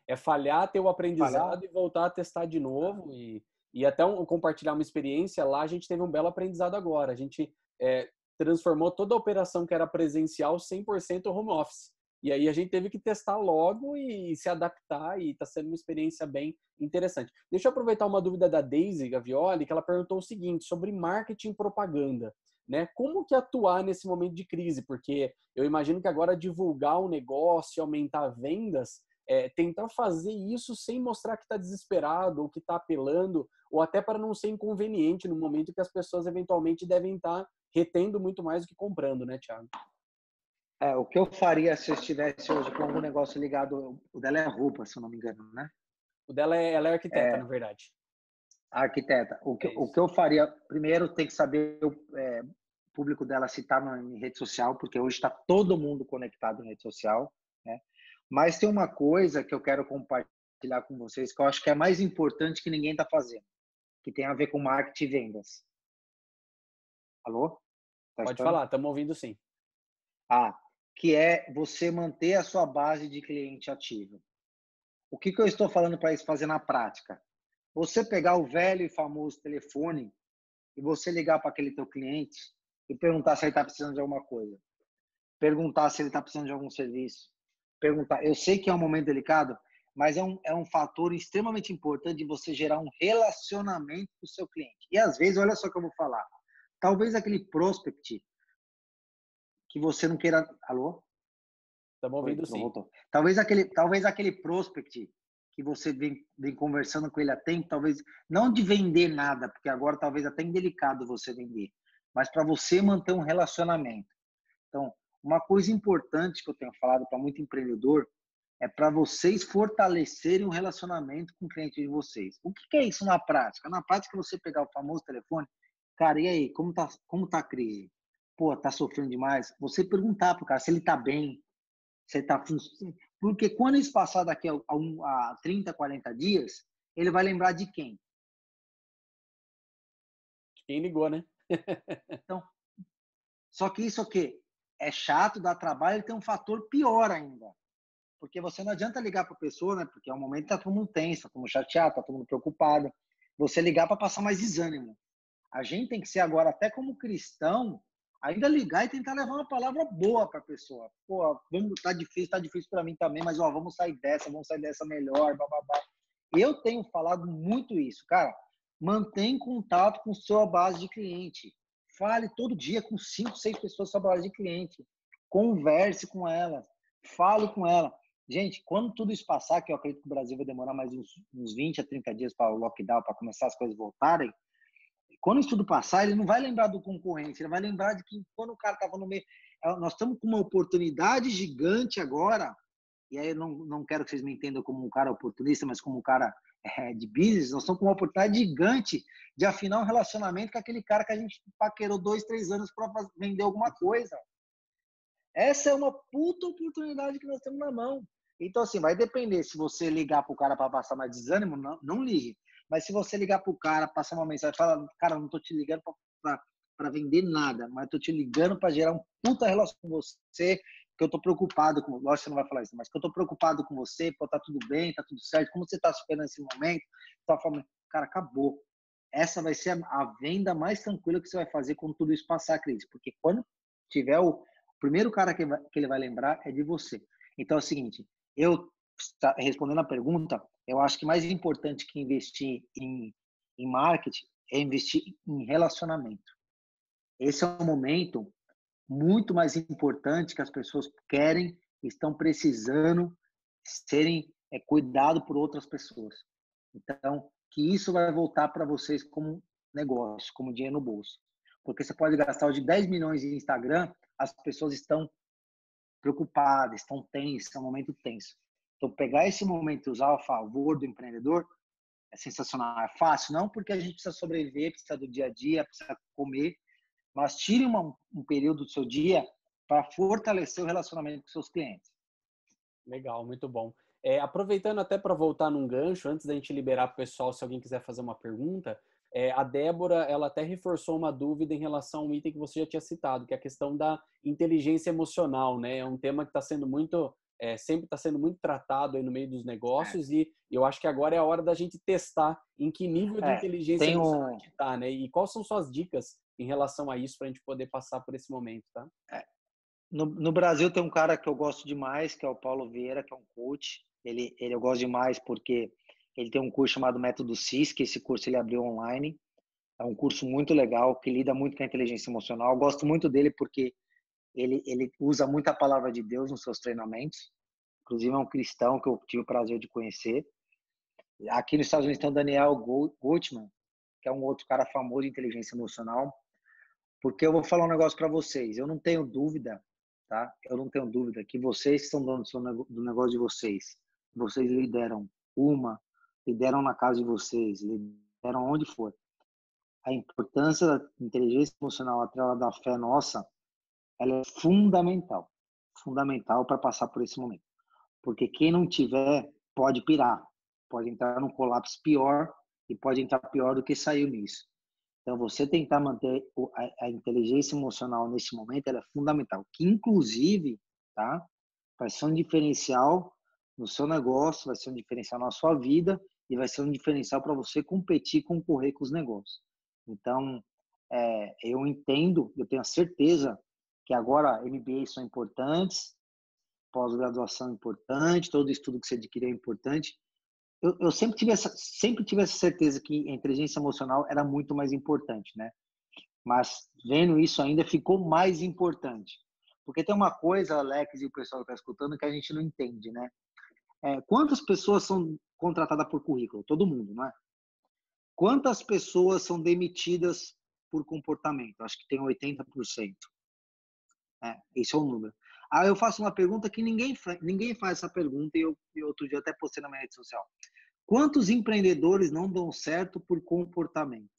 é falhar, ter o aprendizado Falhar. e voltar a testar de novo. E, e até um, compartilhar uma experiência lá, a gente teve um belo aprendizado agora. A gente é, transformou toda a operação que era presencial cem por cento home office. E aí a gente teve que testar logo e se adaptar, e está sendo uma experiência bem interessante. Deixa eu aproveitar uma dúvida da Daisy Gavioli, que ela perguntou o seguinte, sobre marketing e propaganda. Né? Como que atuar nesse momento de crise? Porque eu imagino que agora divulgar o negócio, aumentar vendas, é, tentar fazer isso sem mostrar que está desesperado ou que está apelando, ou até para não ser inconveniente no momento que as pessoas eventualmente devem estar retendo muito mais do que comprando, né, Thiago? É, o que eu faria se eu estivesse hoje com algum negócio ligado, o dela é roupa, se eu não me engano, né? O dela é, ela é arquiteta, na É, verdade. a arquiteta. O que, É o isso. que eu faria, primeiro, tem que saber o é, público dela se está em rede social, porque hoje está todo mundo conectado em rede social, né? Mas tem uma coisa que eu quero compartilhar com vocês, que eu acho que é mais importante que ninguém está fazendo, que tem a ver com marketing e vendas. Alô? Tá Pode escutando? falar, estamos ouvindo sim. Ah, que é você manter a sua base de cliente ativa. O que, que eu estou falando para isso fazer na prática? Você pegar o velho e famoso telefone e você ligar para aquele teu cliente e perguntar se ele está precisando de alguma coisa, perguntar se ele está precisando de algum serviço, perguntar. Eu sei que é um momento delicado, mas é um, é um fator extremamente importante de você gerar um relacionamento com o seu cliente. E às vezes, olha só o que eu vou falar, talvez aquele prospect que você não queira... Alô? Estamos Oi, ouvindo não sim. voltou. Talvez aquele, talvez aquele prospect que você vem, vem conversando com ele há tempo, talvez não de vender nada, porque agora talvez até indelicado você vender, mas para você manter um relacionamento. Então, uma coisa importante que eu tenho falado para muito empreendedor é para vocês fortalecerem o relacionamento com o cliente de vocês. O que é isso na prática? Na prática, você pegar o famoso telefone, cara, e aí, como tá, como tá a crise? Pô, tá sofrendo demais? Você perguntar pro cara se ele tá bem, você tá funcionando. Porque quando isso passar daqui a, a, um, a trinta, quarenta dias, ele vai lembrar de quem? Quem ligou, né? Então, só que isso aqui é chato, dá trabalho e tem um fator pior ainda. Porque você não adianta ligar para a pessoa, né? Porque é um momento que tá todo mundo tenso, tá todo mundo chateado, tá todo mundo preocupado. Você ligar para passar mais desânimo. A gente tem que ser agora, até como cristão, ainda ligar e tentar levar uma palavra boa para a pessoa. Pô, vamos, tá difícil, tá difícil para mim também, mas ó, vamos sair dessa, vamos sair dessa melhor, bababá. Eu tenho falado muito isso, cara. Mantém contato com sua base de cliente. Fale todo dia com cinco, seis pessoas da sua base de cliente. Converse com elas. Fale com ela. Gente, quando tudo isso passar, que eu acredito que o Brasil vai demorar mais uns, uns vinte a trinta dias para o lockdown, para começar as coisas voltarem, quando isso tudo passar, ele não vai lembrar do concorrente, ele vai lembrar de que quando o cara estava no meio... Nós estamos com uma oportunidade gigante agora, e aí eu não, não quero que vocês me entendam como um cara oportunista, mas como um cara é, de business, nós estamos com uma oportunidade gigante de afinar um relacionamento com aquele cara que a gente paquerou dois, três anos para vender alguma coisa. Essa é uma puta oportunidade que nós temos na mão. Então, assim, vai depender se você ligar para o cara para passar mais desânimo, não, não ligue. Mas se você ligar para o cara, passar uma mensagem, fala, cara, não tô te ligando para vender nada, mas tô te ligando para gerar um puta relação com você, que eu tô preocupado com, lógico que você não vai falar isso, mas que eu tô preocupado com você, pô, tá tudo bem, tá tudo certo, como você tá superando esse momento? Tá falando, cara, acabou. Essa vai ser a, a venda mais tranquila que você vai fazer quando tudo isso passar, Cris, porque quando tiver o, o primeiro cara que, vai, que ele vai lembrar é de você. Então é o seguinte, eu, respondendo a pergunta, eu acho que mais importante que investir em, em marketing é investir em relacionamento. Esse é um momento muito mais importante que as pessoas querem, estão precisando serem é, cuidado por outras pessoas. Então, que isso vai voltar para vocês como negócio, como dinheiro no bolso. Porque você pode gastar de dez milhões em Instagram, as pessoas estão preocupadas, estão tensas, é um momento tenso. Então, pegar esse momento e usar a favor do empreendedor é sensacional. É fácil, não porque a gente precisa sobreviver, precisa do dia a dia, precisa comer, mas tire uma, um período do seu dia para fortalecer o relacionamento com seus clientes. Legal, muito bom. É, aproveitando até para voltar num gancho, antes da gente liberar para o pessoal, se alguém quiser fazer uma pergunta, é, a Débora, ela até reforçou uma dúvida em relação ao item que você já tinha citado, que é a questão da inteligência emocional, né? É um tema que está sendo muito é, sempre está sendo muito tratado aí no meio dos negócios, e eu acho que agora é a hora da gente testar em que nível de É, inteligência tem emocional a um, gente está, né? E quais são suas dicas em relação a isso para a gente poder passar por esse momento, tá? é, no, no Brasil tem um cara que eu gosto demais, que é o Paulo Vieira, que é um coach. Ele, ele eu gosto demais porque ele tem um curso chamado Método CIS, que esse curso ele abriu online. É um curso muito legal, que lida muito com a inteligência emocional. Eu gosto muito dele porque ele, ele usa muito a palavra de Deus nos seus treinamentos. Inclusive é um cristão que eu tive o prazer de conhecer. Aqui nos Estados Unidos tem o Daniel Goleman, que é um outro cara famoso de inteligência emocional. Porque eu vou falar um negócio para vocês. Eu não tenho dúvida, tá? Eu não tenho dúvida que vocês que são donos do negócio de vocês, vocês lideram uma, lideram na casa de vocês, lideram onde for. A importância da inteligência emocional atrelada da fé nossa, ela é fundamental. Fundamental para passar por esse momento. Porque quem não tiver pode pirar, pode entrar num colapso pior e pode entrar pior do que saiu nisso. Então, você tentar manter a, a inteligência emocional nesse momento, ela é fundamental. Que, inclusive, tá, vai ser um diferencial no seu negócio, vai ser um diferencial na sua vida e vai ser um diferencial para você competir, concorrer com os negócios. Então, é, eu entendo, eu tenho a certeza que agora M B As são importantes, pós-graduação é importante, todo estudo que você adquirir é importante. Eu, eu sempre tive essa sempre tive essa certeza que a inteligência emocional era muito mais importante, né? Mas vendo isso ainda ficou mais importante, porque tem uma coisa, Alex e o pessoal que está escutando, que a gente não entende, né? É, quantas pessoas são contratadas por currículo? Todo mundo, não é? Quantas pessoas são demitidas por comportamento? Acho que tem oitenta por cento. É, esse é o número. Aí eu faço uma pergunta que ninguém ninguém faz essa pergunta e eu, eu outro dia até postei na minha rede social. Quantos empreendedores não dão certo por comportamento?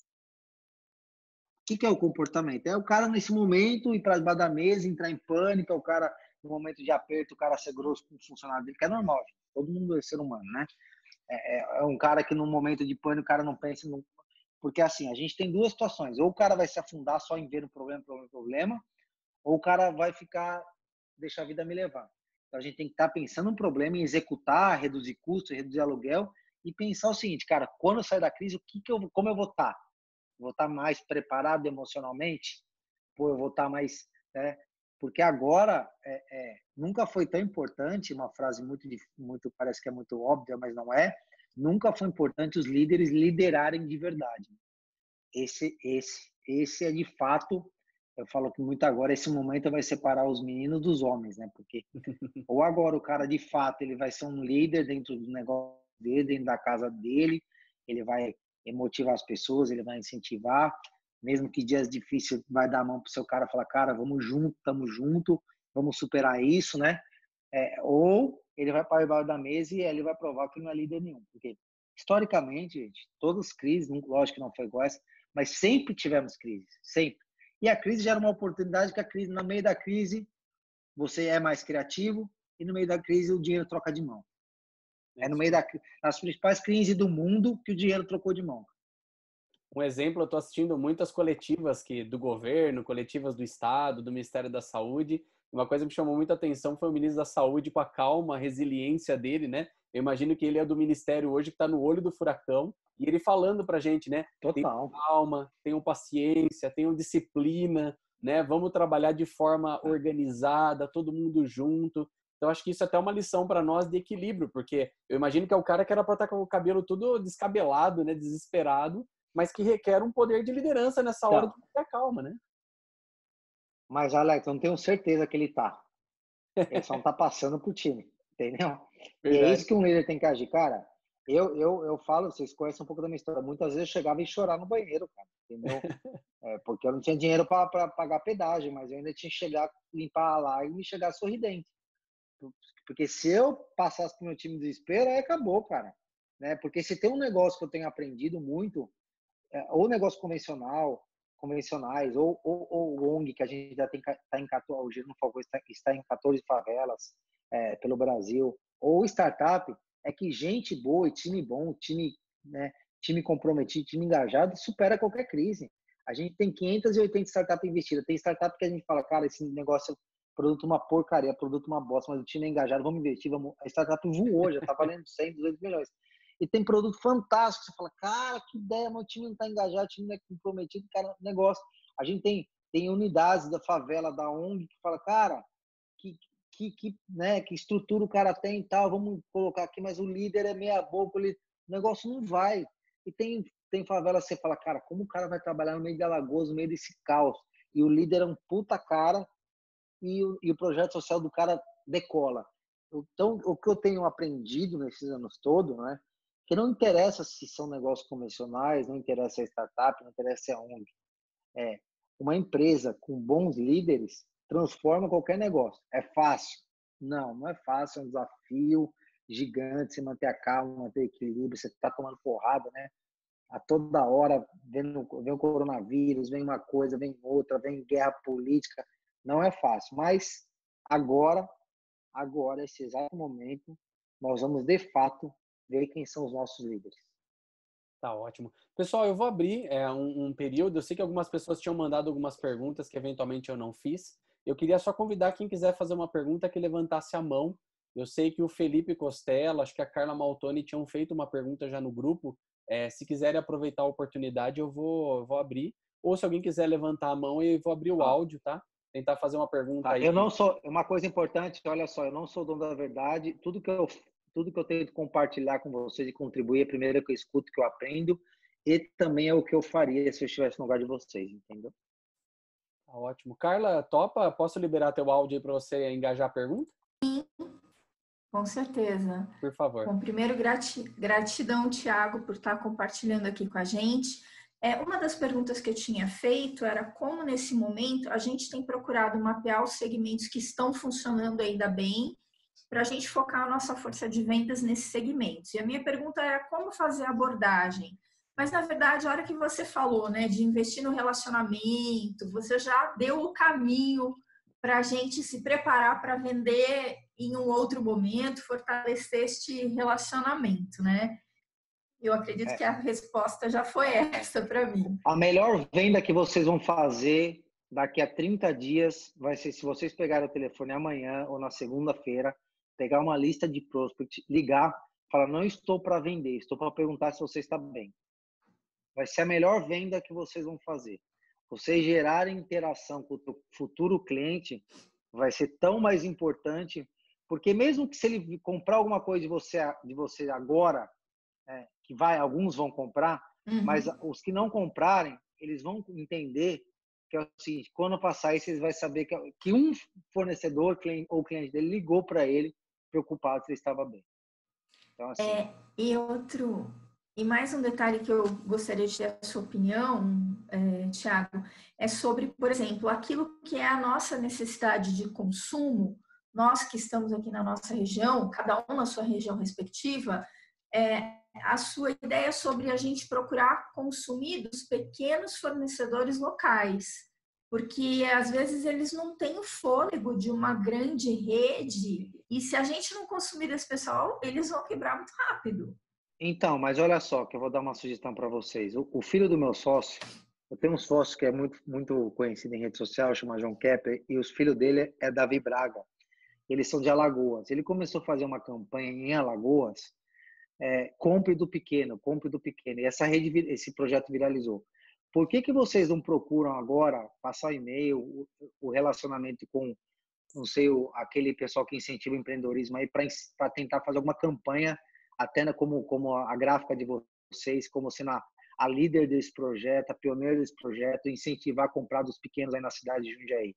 O que, que é o comportamento? É o cara, nesse momento, ir para debaixo da mesa, entrar em pânico, é o cara, no momento de aperto, o cara ser grosso com o funcionário dele, que é normal, gente. Todo mundo é ser humano, né? É, é, é um cara que, no momento de pânico, o cara não pensa no... Porque, assim, a gente tem duas situações. Ou o cara vai se afundar só em ver o problema, problema, problema, ou o cara vai ficar, deixa a vida me levar. Então, a gente tem que estar pensando no problema, em executar, reduzir custos, reduzir aluguel, e pensar o seguinte, cara, quando eu sair da crise, o que que eu, como eu vou estar? Vou estar mais preparado emocionalmente? Pô, eu vou estar mais... Né? Porque agora, é, é, nunca foi tão importante, uma frase muito, muito, parece que é muito óbvia, mas não é, nunca foi importante os líderes liderarem de verdade. Esse, esse, esse é de fato, eu falo que muito agora, esse momento vai separar os meninos dos homens, né? Porque ou agora o cara de fato ele vai ser um líder dentro do negócio dele, dentro da casa dele, ele vai motivar as pessoas, ele vai incentivar, mesmo que dias difíceis, vai dar a mão pro seu cara e falar, cara, vamos junto, estamos junto, vamos superar isso, né? É, ou ele vai para debaixo da mesa e ele vai provar que não é líder nenhum, porque historicamente, gente, todas as crises, lógico que não foi igual essa, mas sempre tivemos crise, sempre. E a crise gera uma oportunidade que a crise, no meio da crise, você é mais criativo e no meio da crise o dinheiro troca de mão. É no meio da, das principais crises do mundo que o dinheiro trocou de mão. Um exemplo, eu estou assistindo muitas coletivas que, do governo, coletivas do Estado, do Ministério da Saúde. Uma coisa que me chamou muita atenção foi o ministro da Saúde com a calma, a resiliência dele, né? Eu imagino que ele é do ministério hoje que está no olho do furacão e ele falando para a gente, né? Total. Tenham calma, tenham paciência, tenham disciplina, né? Vamos trabalhar de forma organizada, todo mundo junto. Então, acho que isso é até uma lição para nós de equilíbrio, porque eu imagino que é o cara que era para estar com o cabelo todo descabelado, né? Desesperado, mas que requer um poder de liderança nessa hora Então, de ter calma, né? mas, Alex, eu não tenho certeza que ele tá. Ele só não tá passando pro time, entendeu? E é Verdade. isso que um líder tem que agir. Cara, eu, eu, eu falo, vocês conhecem um pouco da minha história, muitas vezes eu chegava e chorar no banheiro, cara, entendeu? É, porque eu não tinha dinheiro para pagar pedágio, mas eu ainda tinha que chegar, limpar a lágrima e chegar sorridente. Porque se eu passasse pro meu time de desespero, aí acabou, cara. Né? Porque se tem um negócio que eu tenho aprendido muito, é, ou negócio convencional, convencionais, ou, ou, ou O N G, que a gente já tem tá em quatorze, o Giro Falcão está, está em quatorze favelas é, pelo Brasil, ou startup, é que gente boa e time bom, time, né, time comprometido, time engajado, supera qualquer crise. A gente tem quinhentas e oitenta startups investidas. Tem startup que a gente fala, cara, esse negócio produto uma porcaria, produto uma bosta, mas o time é engajado, vamos investir, vamos... a startup voou, já tá valendo cem, duzentos milhões. E tem produto fantástico, você fala, cara, que ideia, mas o time não tá engajado, o time não é comprometido, cara, negócio. A gente tem, tem unidades da favela, da O N G, que fala, cara, que, que, que, né, que estrutura o cara tem e tal, vamos colocar aqui, mas o líder é meia boca, o negócio não vai. E tem, tem favela, você fala, cara, como o cara vai trabalhar no meio de Alagoas, no meio desse caos? E o líder é um puta cara e o, e o projeto social do cara decola. Então, o que eu tenho aprendido nesses anos todos, né, que não interessa se são negócios convencionais, não interessa se é startup, não interessa se é O N G. É, uma empresa com bons líderes transforma qualquer negócio. É fácil? Não, não é fácil, é um desafio gigante se manter a calma, manter equilíbrio, você está tomando porrada, né? A toda hora vem, vem o coronavírus, vem uma coisa, vem outra, vem guerra política. Não é fácil, mas agora, agora, esse exato momento, nós vamos de fato ver quem são os nossos líderes. Tá ótimo. Pessoal, eu vou abrir é, um, um período. Eu sei que algumas pessoas tinham mandado algumas perguntas que eventualmente eu não fiz. Eu queria só convidar quem quiser fazer uma pergunta que levantasse a mão. Eu sei que o Felipe Costello, acho que a Carla Maltoni tinham feito uma pergunta já no grupo. É, se quiserem aproveitar a oportunidade, eu vou, vou abrir. Ou se alguém quiser levantar a mão, eu vou abrir o Ah. áudio, tá? Tentar fazer uma pergunta Ah, aí. eu não sou, uma coisa importante, olha só, eu não sou dono da verdade. Tudo que eu tudo que eu tento compartilhar com vocês e contribuir, é primeiro que eu escuto, que eu aprendo, e também é o que eu faria se eu estivesse no lugar de vocês, entendeu? Tá ótimo. Carla, topa? Posso liberar teu áudio aí para você engajar a pergunta? Sim, com certeza. Por favor. Bom, primeiro, grati gratidão, Thiago, por estar compartilhando aqui com a gente. É, uma das perguntas que eu tinha feito era como, nesse momento, a gente tem procurado mapear os segmentos que estão funcionando ainda bem, para a gente focar a nossa força de vendas nesses segmentos. E a minha pergunta era como fazer a abordagem. Mas, na verdade, a hora que você falou, né, de investir no relacionamento, você já deu o caminho para a gente se preparar para vender em um outro momento, fortalecer este relacionamento, né? Eu acredito É. que a resposta já foi essa para mim. A melhor venda que vocês vão fazer daqui a trinta dias vai ser se vocês pegarem o telefone amanhã ou na segunda-feira, pegar uma lista de prospects, ligar, falar, não estou para vender, estou para perguntar se você está bem. Vai ser a melhor venda que vocês vão fazer. Vocês gerarem interação com o futuro cliente vai ser tão mais importante, porque mesmo que se ele comprar alguma coisa de você, de você agora, é, que vai, alguns vão comprar, Uhum. mas os que não comprarem, eles vão entender que é o seguinte, quando passar isso, eles vão saber que, que um fornecedor cliente, ou cliente dele ligou para ele preocupado se ele estava bem. Então, assim... É, e outro... E mais um detalhe que eu gostaria de ter a sua opinião, é, Thiago, é sobre, por exemplo, aquilo que é a nossa necessidade de consumo, nós que estamos aqui na nossa região, cada um na sua região respectiva, é, a sua ideia sobre a gente procurar consumir dos pequenos fornecedores locais, porque às vezes eles não têm o fôlego de uma grande rede, e se a gente não consumir desse pessoal, eles vão quebrar muito rápido. Então, mas olha só, que eu vou dar uma sugestão para vocês. O, o filho do meu sócio, eu tenho um sócio que é muito, muito conhecido em rede social, chama João Kepper, e os filhos dele é Davi Braga. Eles são de Alagoas. Ele começou a fazer uma campanha em Alagoas, é, compre do pequeno, compre do pequeno. E essa rede, esse projeto viralizou. Por que que vocês não procuram agora passar e-mail, o, o relacionamento com, não sei, o, aquele pessoal que incentiva o empreendedorismo aí para tentar fazer alguma campanha, até como, como a gráfica de vocês, como sendo a, a líder desse projeto, a pioneira desse projeto, incentivar a comprar dos pequenos aí na cidade de Jundiaí?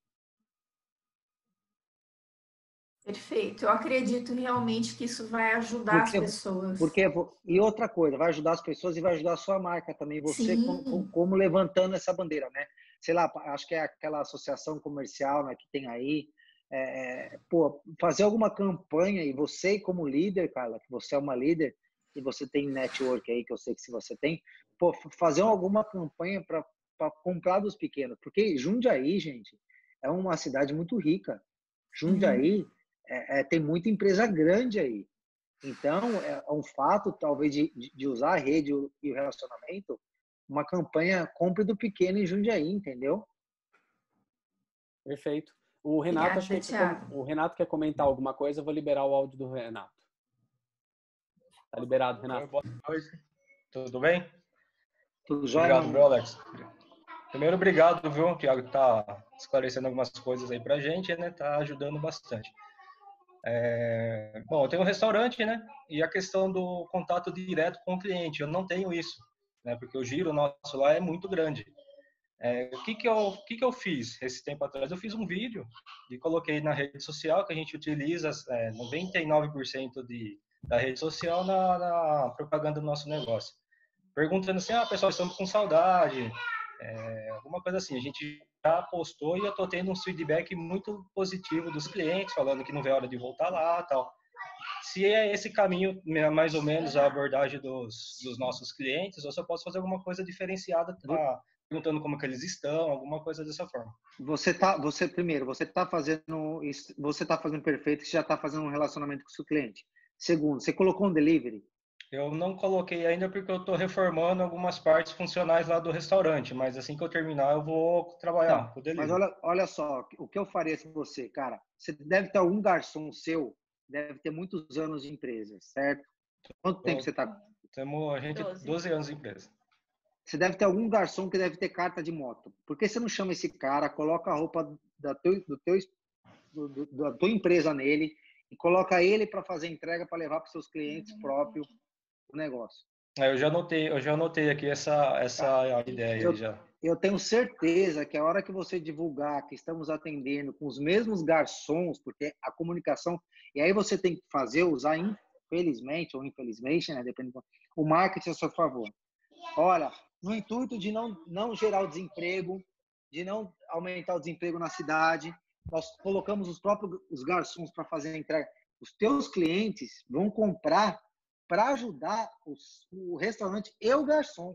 Perfeito. Eu acredito realmente que isso vai ajudar Porque, as pessoas. porque, e outra coisa, vai ajudar as pessoas e vai ajudar a sua marca também, você como, como levantando essa bandeira, né? Sei lá, acho que é aquela associação comercial, né, que tem aí, é, pô, fazer alguma campanha e você como líder, Carla, que você é uma líder e você tem network aí, que eu sei que se você tem, pô, fazer alguma campanha para comprar dos pequenos, porque Jundiaí, gente, é uma cidade muito rica. Jundiaí, uhum. é, é, tem muita empresa grande aí. Então, é um fato, talvez, de, de usar a rede e o relacionamento, uma campanha compre do pequeno em Jundiaí, entendeu? Perfeito. O Renato, Obrigada, acho que Thiago. o Renato quer comentar alguma coisa, eu vou liberar o áudio do Renato. Tá liberado, Renato. Boa noite. Tudo bem? Tudo jóia? Obrigado, viu, Alex? Primeiro, obrigado, viu? O Thiago tá esclarecendo algumas coisas aí pra gente, né? Tá ajudando bastante. É... Bom, eu tenho um restaurante, né? E a questão do contato direto com o cliente, eu não tenho isso, né? Porque o giro nosso lá é muito grande. É, o que que eu, o que que eu fiz esse tempo atrás? Eu fiz um vídeo e coloquei na rede social, que a gente utiliza é, noventa e nove por cento de, da rede social na, na propaganda do nosso negócio. Perguntando assim, ah, pessoal, estamos com saudade, é, alguma coisa assim. A gente já postou e eu tô tendo um feedback muito positivo dos clientes, falando que não vê a hora de voltar lá, tal. Se é esse caminho, mais ou menos, a abordagem dos, dos nossos clientes, eu só posso fazer alguma coisa diferenciada, tá, perguntando como que eles estão, alguma coisa dessa forma. Você tá, você primeiro, você tá fazendo, você tá fazendo perfeito, você já tá fazendo um relacionamento com o seu cliente. Segundo, você colocou um delivery? Eu não coloquei ainda porque eu estou reformando algumas partes funcionais lá do restaurante, mas assim que eu terminar eu vou trabalhar Então, com o delivery. mas olha, olha só, o que eu faria com você, cara? Você deve ter algum garçom seu, deve ter muitos anos de empresa, certo? Quanto Então, tempo você tá? Temos a gente doze. doze anos de empresa. Você deve ter algum garçom que deve ter carta de moto. Por que você não chama esse cara, coloca a roupa da, teu, do teu, do, do, da tua empresa nele e coloca ele para fazer entrega, para levar para os seus clientes próprios o negócio? É, eu já anotei, eu já anotei aqui essa, essa Tá. ideia Eu, aí já. eu tenho certeza que a hora que você divulgar que estamos atendendo com os mesmos garçons, porque a comunicação, e aí você tem que fazer, usar infelizmente ou infelizmente, né, dependendo, o marketing a seu favor. Olha, no intuito de não, não gerar o desemprego, de não aumentar o desemprego na cidade, nós colocamos os próprios os garçons para fazer a entrega. Os teus clientes vão comprar para ajudar os, o restaurante e o garçom.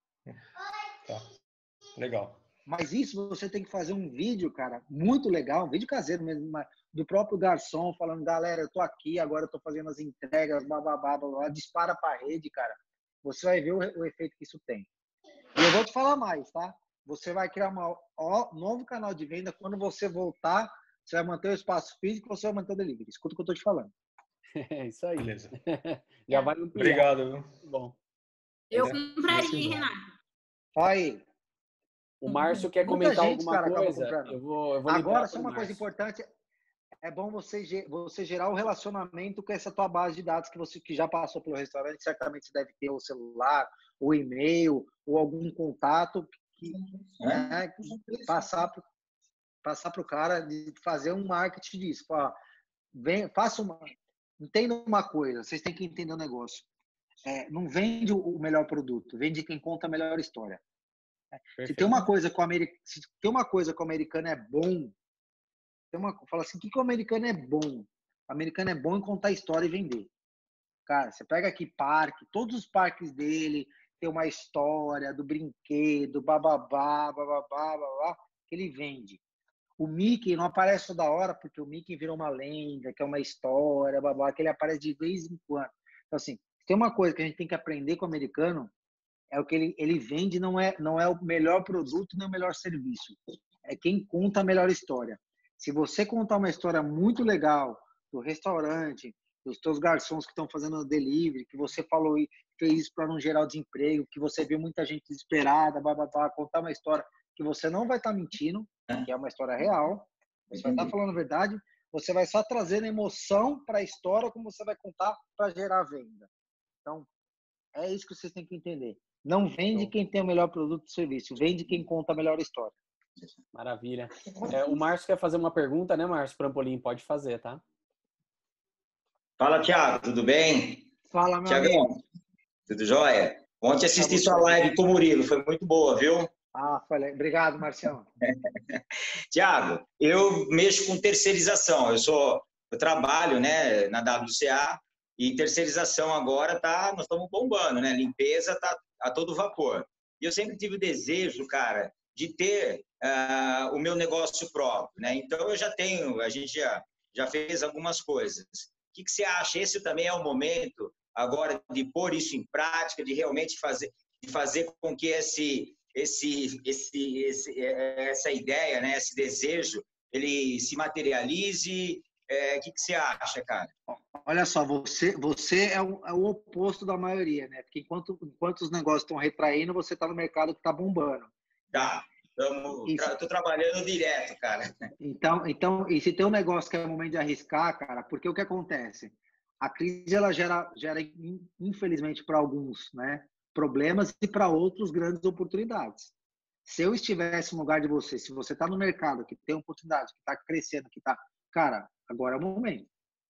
Tá. Legal. Mas isso você tem que fazer um vídeo, cara, muito legal, um vídeo caseiro mesmo, do próprio garçom, falando, galera, eu tô aqui, agora eu tô fazendo as entregas, bababá, babá, dispara para a rede, cara. Você vai ver o, o efeito que isso tem. E eu vou te falar mais, tá? Você vai criar um novo canal de venda. Quando você voltar, você vai manter o espaço físico ou você vai manter o delivery. Escuta o que eu tô te falando. É isso aí. Beleza. Já vai ampliar. Obrigado, viu? Bom. Eu É, compraria, hein, Renato? Aí. O Márcio quer Muita comentar gente, alguma cara, acaba coisa? comprando. Eu vou, eu vou Agora, só pro uma coisa Márcio. importante. É bom você, você gerar um relacionamento com essa tua base de dados que você que já passou pelo restaurante. Certamente você deve ter o celular, o e-mail, ou algum contato que né, que passar para passar o cara de fazer um marketing disso. Ó, vem, faça uma, entenda uma coisa, vocês têm que entender o negócio. É, não vende o melhor produto, vende quem conta a melhor história. Se tem uma coisa que o americano, se tem uma coisa que o americano é bom, tem uma, fala assim, o que, que o americano é bom? O americano é bom em contar história e vender. Cara, você pega aqui parque, todos os parques dele tem uma história do brinquedo, bababá, bababá, babá, que ele vende. O Mickey não aparece toda hora, porque o Mickey virou uma lenda, que é uma história, babá, que ele aparece de vez em quando. Então, assim, tem uma coisa que a gente tem que aprender com o americano, é o que ele, ele vende, não é, não é o melhor produto, nem o melhor serviço. É quem conta a melhor história. Se você contar uma história muito legal do restaurante, dos teus garçons que estão fazendo delivery, que você falou e fez isso para não gerar o desemprego, que você viu muita gente desesperada, blá, blá, blá, contar uma história que você não vai estar tá mentindo, que é uma história real, você vai estar tá falando a verdade, você vai só trazendo emoção para a história como você vai contar para gerar venda. Então, é isso que vocês têm que entender. Não vende quem tem o melhor produto e serviço, vende quem conta a melhor história. Maravilha. É, o Márcio quer fazer uma pergunta, né, Márcio Prampolim? Pode fazer, tá? Fala, Thiago, tudo bem? Fala, meu Thiagão, amigo. tudo jóia? Ontem assisti sua live com o Murilo, foi muito boa, viu? Ah, falei. Obrigado, Marcião. Thiago, eu mexo com terceirização, eu sou, eu trabalho, né, na W C A e terceirização agora tá, nós estamos bombando, né? Limpeza tá a todo vapor. E eu sempre tive o desejo, cara, de ter uh, o meu negócio próprio, né? Então eu já tenho, a gente já, já fez algumas coisas. O que, que você acha? Esse também é o momento agora de pôr isso em prática, de realmente fazer, de fazer com que esse, esse, esse, esse, essa ideia, né, esse desejo, ele se materialize? É, o que, que você acha, cara? Olha só, você, você é, o, é o oposto da maioria, né? Porque enquanto, enquanto os negócios estão retraindo, você está no mercado que está bombando. Tá, E, tra tô trabalhando direto, cara. Então, então, e se tem um negócio que é o momento de arriscar, cara, porque o que acontece? A crise, ela gera, gera infelizmente para alguns, né, problemas e para outros grandes oportunidades. Se eu estivesse no lugar de você, se você está no mercado, que tem oportunidade, que está crescendo, que está... Cara, agora é o momento.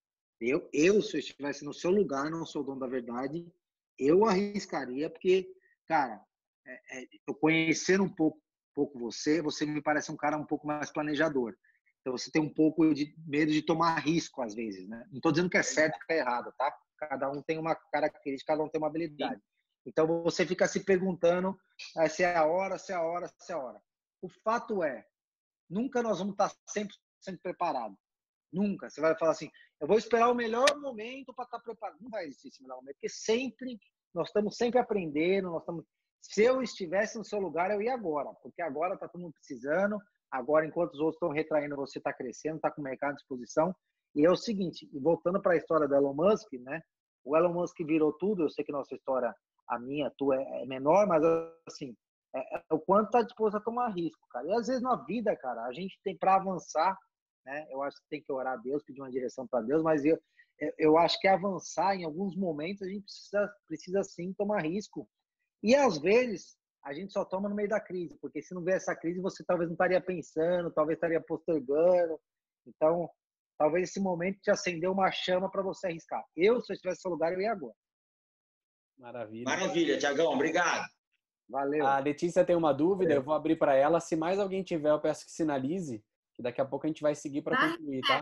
Eu, eu, se eu estivesse no seu lugar, não sou o dono da verdade, eu arriscaria, porque, cara, é, é, eu conhecendo um pouco, pouco você, você me parece um cara um pouco mais planejador. Então, você tem um pouco de medo de tomar risco, às vezes, né? Não estou dizendo que é certo ou que é errado, tá? Cada um tem uma característica, cada um tem uma habilidade. Então, você fica se perguntando ah, se é a hora, se é a hora, se é a hora. O fato é, nunca nós vamos estar cem por cento preparados. Nunca. Você vai falar assim, eu vou esperar o melhor momento para estar preparado. Não vai existir esse melhor momento, porque sempre, nós estamos sempre aprendendo, nós estamos... Se eu estivesse no seu lugar, eu ia agora, porque agora está todo mundo precisando, agora, enquanto os outros estão retraindo, você está crescendo, está com o mercado à disposição. E é o seguinte, voltando para a história do Elon Musk, né? O Elon Musk virou tudo, eu sei que nossa história, a minha, a tua, é menor, mas assim, é, é o quanto está disposto a tomar risco, cara. E às vezes na vida, cara, a gente tem para avançar, né? Eu acho que tem que orar a Deus, pedir uma direção para Deus, mas eu, eu acho que avançar em alguns momentos a gente precisa, precisa sim tomar risco. E às vezes a gente só toma no meio da crise, porque se não vier essa crise você talvez não estaria pensando, talvez estaria postergando. Então, talvez esse momento te acendeu uma chama para você arriscar. Eu, se eu estivesse no seu lugar, eu ia agora. Maravilha. Maravilha, Tiagão, obrigado. Valeu. A Letícia tem uma dúvida, eu vou abrir para ela. Se mais alguém tiver, eu peço que sinalize, que daqui a pouco a gente vai seguir para concluir, tá?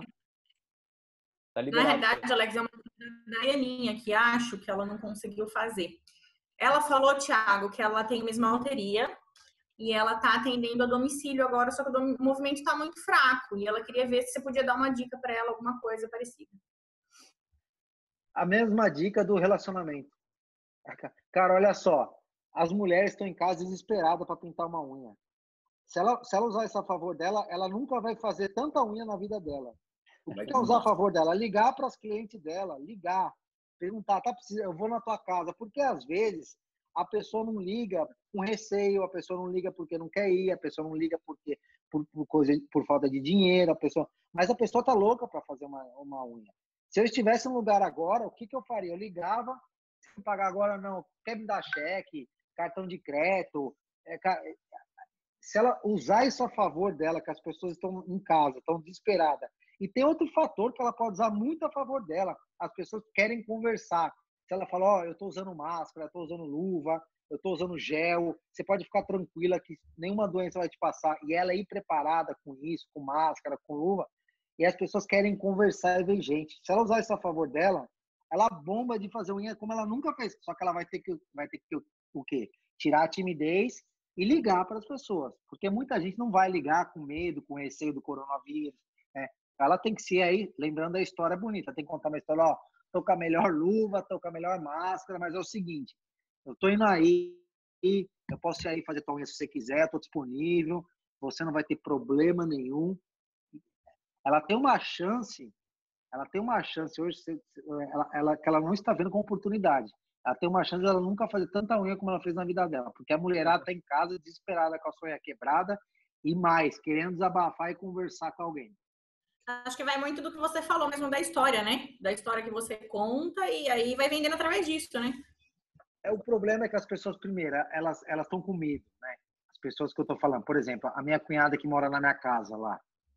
Tá liberado. Na realidade, Alex, é uma dúvida da Elinha, que acho que ela não conseguiu fazer. Ela falou, Thiago, que ela tem uma esmalteria e ela tá atendendo a domicílio agora, só que o movimento tá muito fraco. E ela queria ver se você podia dar uma dica para ela, alguma coisa parecida. A mesma dica do relacionamento. Cara, olha só. As mulheres estão em casa desesperadas para pintar uma unha. Se ela, se ela usar isso a favor dela, ela nunca vai fazer tanta unha na vida dela. O que é usar a favor dela? Ligar para as clientes dela, ligar. Perguntar, tá precisando, eu vou na tua casa, porque às vezes a pessoa não liga com receio, a pessoa não liga porque não quer ir, a pessoa não liga porque por, por, coisa, por falta de dinheiro, a pessoa, mas a pessoa tá louca para fazer uma, uma unha. Se eu estivesse no lugar agora, o que que eu faria? Eu ligava, se pagar agora não, quer me dar cheque, cartão de crédito, é, se ela usar isso a favor dela, que as pessoas estão em casa, estão desesperadas. E tem outro fator que ela pode usar muito a favor dela. As pessoas querem conversar. Se ela fala, ó, oh, eu estou usando máscara, eu estou usando luva, eu estou usando gel, você pode ficar tranquila que nenhuma doença vai te passar. E ela ir preparada com isso, com máscara, com luva, e as pessoas querem conversar e ver gente. Se ela usar isso a favor dela, ela bomba de fazer unha como ela nunca fez. Só que ela vai ter que, vai ter que o quê? Tirar a timidez e ligar para as pessoas. Porque muita gente não vai ligar com medo, com receio do coronavírus, né? Ela tem que ser aí, lembrando a história bonita, tem que contar uma história, ó, tô com a melhor luva, tô com a melhor máscara, mas é o seguinte, eu tô indo aí, eu posso ir aí fazer tua unha se você quiser, tô disponível, você não vai ter problema nenhum. Ela tem uma chance, ela tem uma chance hoje, ela, ela, que ela não está vendo como oportunidade. Ela tem uma chance de ela nunca fazer tanta unha como ela fez na vida dela, porque a mulherada tá em casa desesperada com a sua unha quebrada e mais, querendo desabafar e conversar com alguém. Acho que vai muito do que você falou mesmo da história, né? Da história que você conta e aí vai vendendo através disso, né? É, o problema é que as pessoas, primeiro, elas elas estão com medo, né? As pessoas que eu tô falando, por exemplo, a minha cunhada que mora na minha casa lá,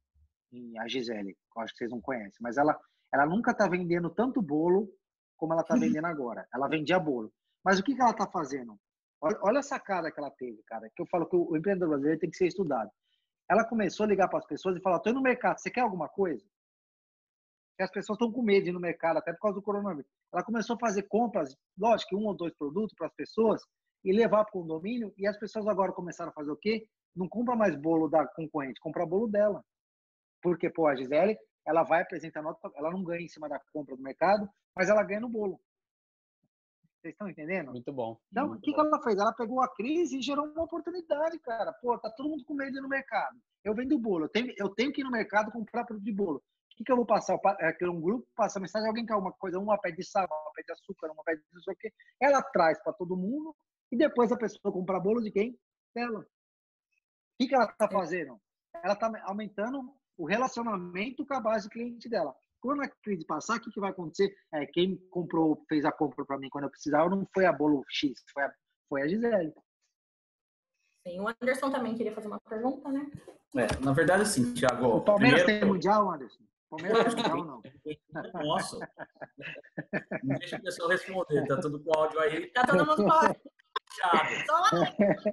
a Gisele, que eu acho que vocês não conhecem, mas ela, ela nunca tá vendendo tanto bolo como ela tá vendendo agora. Ela vendia bolo. Mas o que que ela tá fazendo? Olha, olha a sacada que ela teve, cara, que eu falo que o, o empreendedor brasileiro tem que ser estudado. Ela começou a ligar para as pessoas e falar, tô indo no mercado, você quer alguma coisa? Porque as pessoas estão com medo de ir no mercado, até por causa do coronavírus. Ela começou a fazer compras, lógico que um ou dois produtos para as pessoas, e levar para o condomínio, e as pessoas agora começaram a fazer o quê? Não compra mais bolo da concorrente, compra bolo dela. Porque, pô, a Gisele, ela vai apresentar nota, ela não ganha em cima da compra do mercado, mas ela ganha no bolo. Vocês estão entendendo? Muito bom. Então, muito o que, bom. que ela fez? Ela pegou a crise e gerou uma oportunidade, cara. Pô, tá todo mundo com medo de ir no mercado. Eu vendo bolo, eu tenho, eu tenho que ir no mercado comprar produto de bolo. O que, que eu vou passar? É que um grupo passa a mensagem, alguém quer uma coisa, uma pede sabão, uma pede açúcar, uma pede não sei o quê. Ela traz para todo mundo e depois a pessoa compra bolo de quem? Dela. O que, que ela tá fazendo? Ela tá aumentando o relacionamento com a base cliente dela. Quando a crise passar, o que, que vai acontecer? É, quem comprou, fez a compra para mim quando eu precisava, não foi a Bolo X, foi a, foi a Gisele. Sim, o Anderson também queria fazer uma pergunta, né? É, na verdade, assim, Thiago. O Palmeiras primeiro... tem mundial, Anderson? O Palmeiras tem mundial ou não? Nossa. Não deixa o pessoal responder, tá tudo com áudio aí. Tá todo mundo fora. Só lá.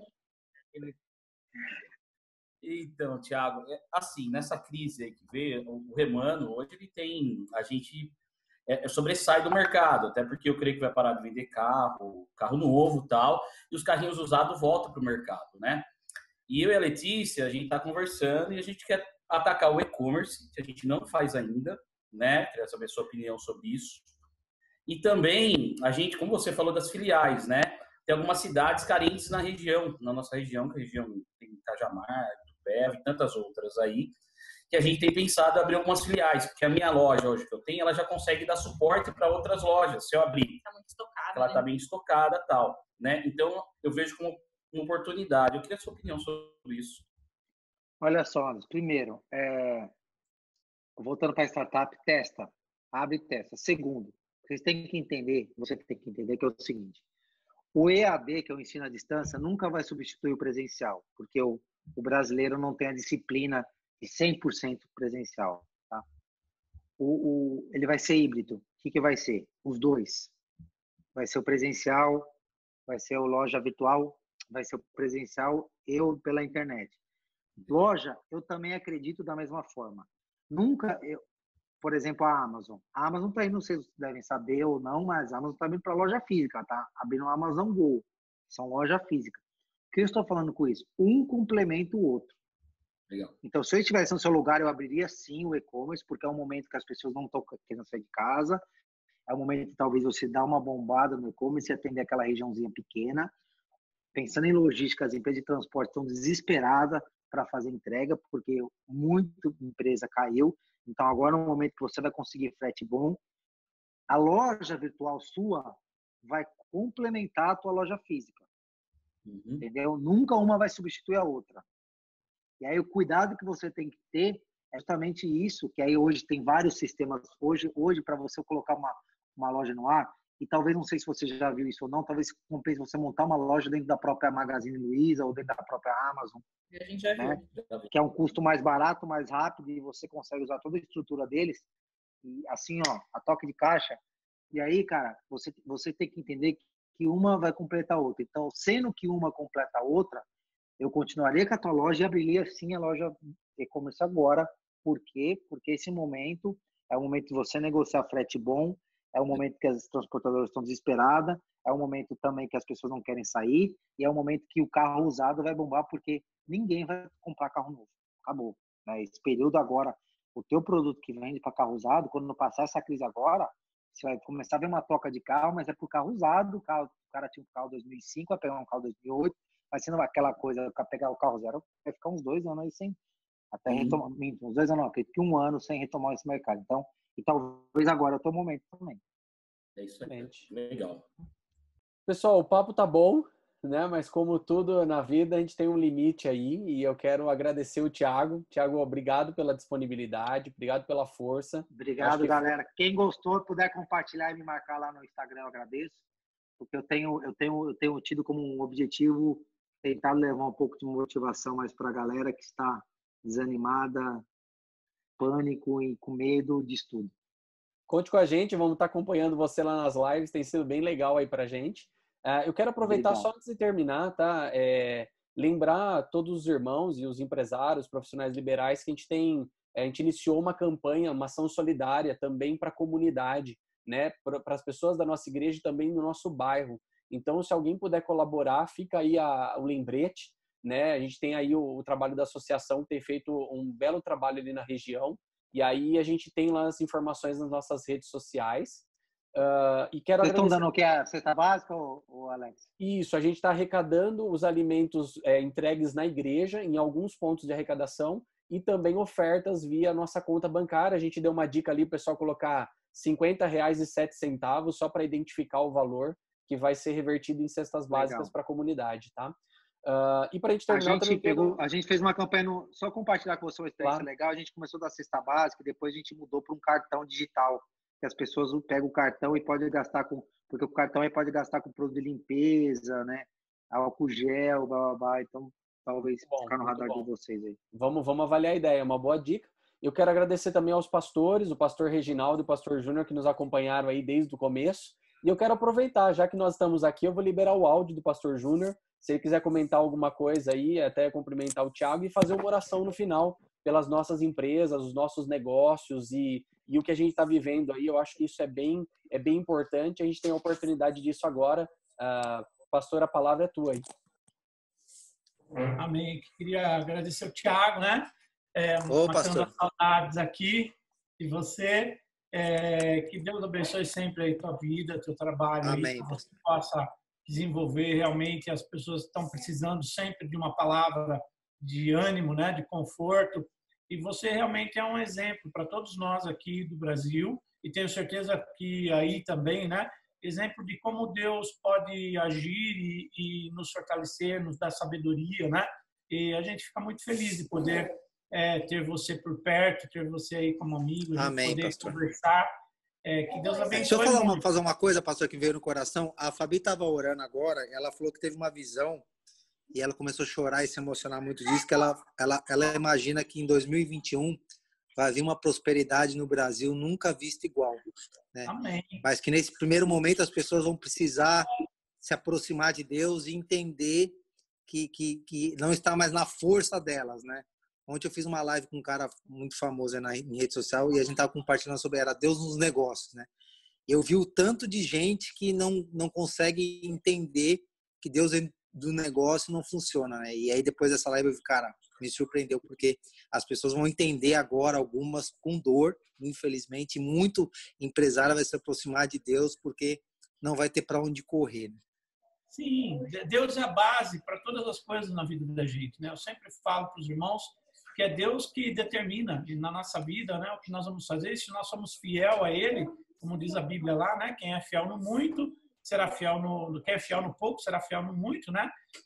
Então, Thiago, assim, nessa crise aí que veio, o Remano, hoje ele tem, a gente é, sobressai do mercado, até porque eu creio que vai parar de vender carro, carro novo e tal, e os carrinhos usados voltam para o mercado, né? E eu e a Letícia, a gente está conversando e a gente quer atacar o e-commerce, que a gente não faz ainda, né? Queria saber a sua opinião sobre isso. E também, a gente, como você falou das filiais, né? Tem algumas cidades carentes na região, na nossa região, que a região tem Cajamar, Tupéva e tantas outras aí, que a gente tem pensado em abrir algumas filiais, porque a minha loja hoje que eu tenho, ela já consegue dar suporte para outras lojas, se eu abrir. Tá muito estocada, ela né? tá bem estocada e tal, né? Então, eu vejo como uma oportunidade. Eu queria a sua opinião sobre isso. Olha só, primeiro, é... voltando para a startup, testa, abre e testa. Segundo, vocês têm que entender, você tem que entender que é o seguinte, o E A D, que é o ensino à distância, nunca vai substituir o presencial, porque o, o brasileiro não tem a disciplina de cem por cento presencial. Tá? O, o, ele vai ser híbrido. O que, que vai ser? Os dois. Vai ser o presencial, vai ser o loja virtual, vai ser o presencial e o pela internet. Loja, eu também acredito da mesma forma. Nunca, eu, por exemplo, a Amazon. A Amazon está indo, vocês devem saber ou não, mas a Amazon está indo para loja física, tá? Abrindo a Amazon Go. São loja física. O que eu estou falando com isso? Um complementa o outro. Legal. Então, se eu estivesse no seu lugar, eu abriria sim o e-commerce, porque é um momento que as pessoas não estão querendo sair de casa. É um momento que talvez você dá uma bombada no e-commerce e atender aquela regiãozinha pequena. Pensando em logística, as empresas de transporte estão desesperadas para fazer entrega, porque muita empresa caiu. Então, agora é um momento que você vai conseguir frete bom. A loja virtual sua vai complementar a tua loja física. Uhum. Entendeu? Nunca uma vai substituir a outra. E aí, o cuidado que você tem que ter é justamente isso, que aí hoje tem vários sistemas. Hoje, hoje para você colocar uma, uma loja no ar, e talvez, não sei se você já viu isso ou não, talvez compense você montar uma loja dentro da própria Magazine Luiza ou dentro da própria Amazon. A gente já viu. Né? Que é um custo mais barato, mais rápido, e você consegue usar toda a estrutura deles. E assim, ó, a toque de caixa. E aí, cara, você, você tem que entender que uma vai completar a outra. Então, sendo que uma completa a outra, eu continuaria com a tua loja e abriria sim a loja e-commerce agora. Por quê? Porque esse momento é o momento de você negociar frete bom, é o momento que as transportadoras estão desesperadas, é o momento também que as pessoas não querem sair, e é o momento que o carro usado vai bombar, porque ninguém vai comprar carro novo. Acabou. Né? Esse período agora, o teu produto que vende para carro usado, quando não passar essa crise agora, você vai começar a ver uma troca de carro, mas é por carro usado, o, carro, o cara tinha um carro dois mil e cinco, vai pegar um carro dois mil e oito, mas sendo aquela coisa, pegar o carro zero, vai ficar uns dois anos aí sem, até uhum. retomar, uns dois anos não, acredito que um ano sem retomar esse mercado. Então, e talvez agora é o teu momento também. É isso aí. Legal. Pessoal, o papo tá bom, né? Mas como tudo na vida, a gente tem um limite aí, e eu quero agradecer o Thiago. Thiago, obrigado pela disponibilidade, obrigado pela força. Obrigado, galera. Foi... Quem gostou, puder compartilhar e me marcar lá no Instagram, eu agradeço, porque eu tenho, eu tenho, eu tenho tido como um objetivo tentar levar um pouco de motivação mais para a galera que está desanimada, pânico e com medo de estudo. Conte com a gente, vamos estar acompanhando você lá nas lives, tem sido bem legal aí pra gente. Uh, eu quero aproveitar Obrigado. Só antes de terminar, tá? É, lembrar todos os irmãos e os empresários, profissionais liberais, que a gente tem, a gente iniciou uma campanha, uma ação solidária também para a comunidade, né? Para as pessoas da nossa igreja e também do nosso bairro. Então, se alguém puder colaborar, fica aí a, o lembrete, né? A gente tem aí o, o trabalho da associação, tem feito um belo trabalho ali na região. E aí a gente tem lá as informações nas nossas redes sociais. Uh, e quero Vocês agradecer... estão dando o que? A cesta básica, ou, ou Alex? Isso, a gente está arrecadando os alimentos é, entregues na igreja, em alguns pontos de arrecadação, e também ofertas via nossa conta bancária. A gente deu uma dica ali, o pessoal colocar cinquenta reais e sete centavos só para identificar o valor que vai ser revertido em cestas básicas para a comunidade, tá? Uh, e para a gente terminar... A gente, pegou, quero... a gente fez uma campanha, no, só compartilhar com você uma experiência claro. legal, a gente começou da cesta básica, depois a gente mudou para um cartão digital, que as pessoas pegam o cartão e podem gastar com... Porque o cartão aí pode gastar com produto de limpeza, né? Álcool gel, blá, blá, blá. Então, talvez bom, ficar no radar bom. de vocês aí. Vamos, vamos avaliar a ideia, é uma boa dica. Eu quero agradecer também aos pastores, o pastor Reginaldo e o pastor Júnior, que nos acompanharam aí desde o começo. E eu quero aproveitar, já que nós estamos aqui, eu vou liberar o áudio do pastor Júnior. Se ele quiser comentar alguma coisa aí, até cumprimentar o Thiago e fazer uma oração no final pelas nossas empresas, os nossos negócios e, e o que a gente está vivendo aí. Eu acho que isso é bem, é bem importante. A gente tem a oportunidade disso agora. Uh, pastor, a palavra é tua aí. Amém. Queria agradecer o Thiago, né? É, Ô, pastor. As saudades aqui de você. É, que Deus abençoe sempre aí tua vida, teu trabalho. Amém. Aí, que você possa desenvolver realmente. As pessoas estão precisando sempre de uma palavra de ânimo, né? De conforto. E você realmente é um exemplo para todos nós aqui do Brasil. E tenho certeza que aí também, né? Exemplo de como Deus pode agir e, e nos fortalecer, nos dar sabedoria, né? E a gente fica muito feliz de poder é, ter você por perto, ter você aí como amigo, Amém, poder pastor. Conversar. É, que Deus abençoe. Deixa eu falar uma, fazer uma coisa, pastor, que veio no coração. A Fabi estava orando agora, ela falou que teve uma visão e ela começou a chorar e se emocionar muito disso, que ela, ela, ela imagina que em dois mil e vinte e um vai vir uma prosperidade no Brasil nunca vista igual. Né? Amém. Mas que nesse primeiro momento as pessoas vão precisar se aproximar de Deus e entender que, que, que não está mais na força delas, né? Ontem eu fiz uma live com um cara muito famoso na em rede social e a gente estava compartilhando sobre era Deus nos negócios, né? Eu vi o tanto de gente que não, não consegue entender que Deus do negócio não funciona, né? E aí depois dessa live eu vi, cara, me surpreendeu porque as pessoas vão entender agora, algumas com dor, infelizmente, muito empresário vai se aproximar de Deus porque não vai ter para onde correr. Né? Sim, Deus é a base para todas as coisas na vida da gente, né? Eu sempre falo para os irmãos que é Deus que determina na nossa vida, né, o que nós vamos fazer. Se nós somos fiel a Ele, como diz a Bíblia lá, né, quem é fiel no muito será fiel no, quem é fiel no pouco será fiel no muito, né?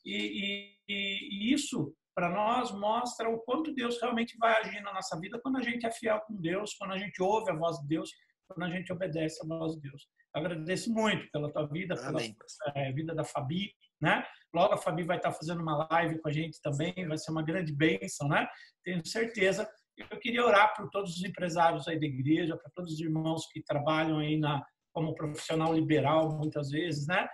E, e, e isso para nós mostra o quanto Deus realmente vai agir na nossa vida quando a gente é fiel com Deus, quando a gente ouve a voz de Deus, quando a gente obedece a voz de Deus. Eu agradeço muito pela tua vida, pela é, vida da Fabi, né? Logo a Fabi vai estar fazendo uma live com a gente também, vai ser uma grande bênção, né? Tenho certeza. Eu queria orar por todos os empresários aí da igreja, para todos os irmãos que trabalham aí na, como profissional liberal, muitas vezes, né?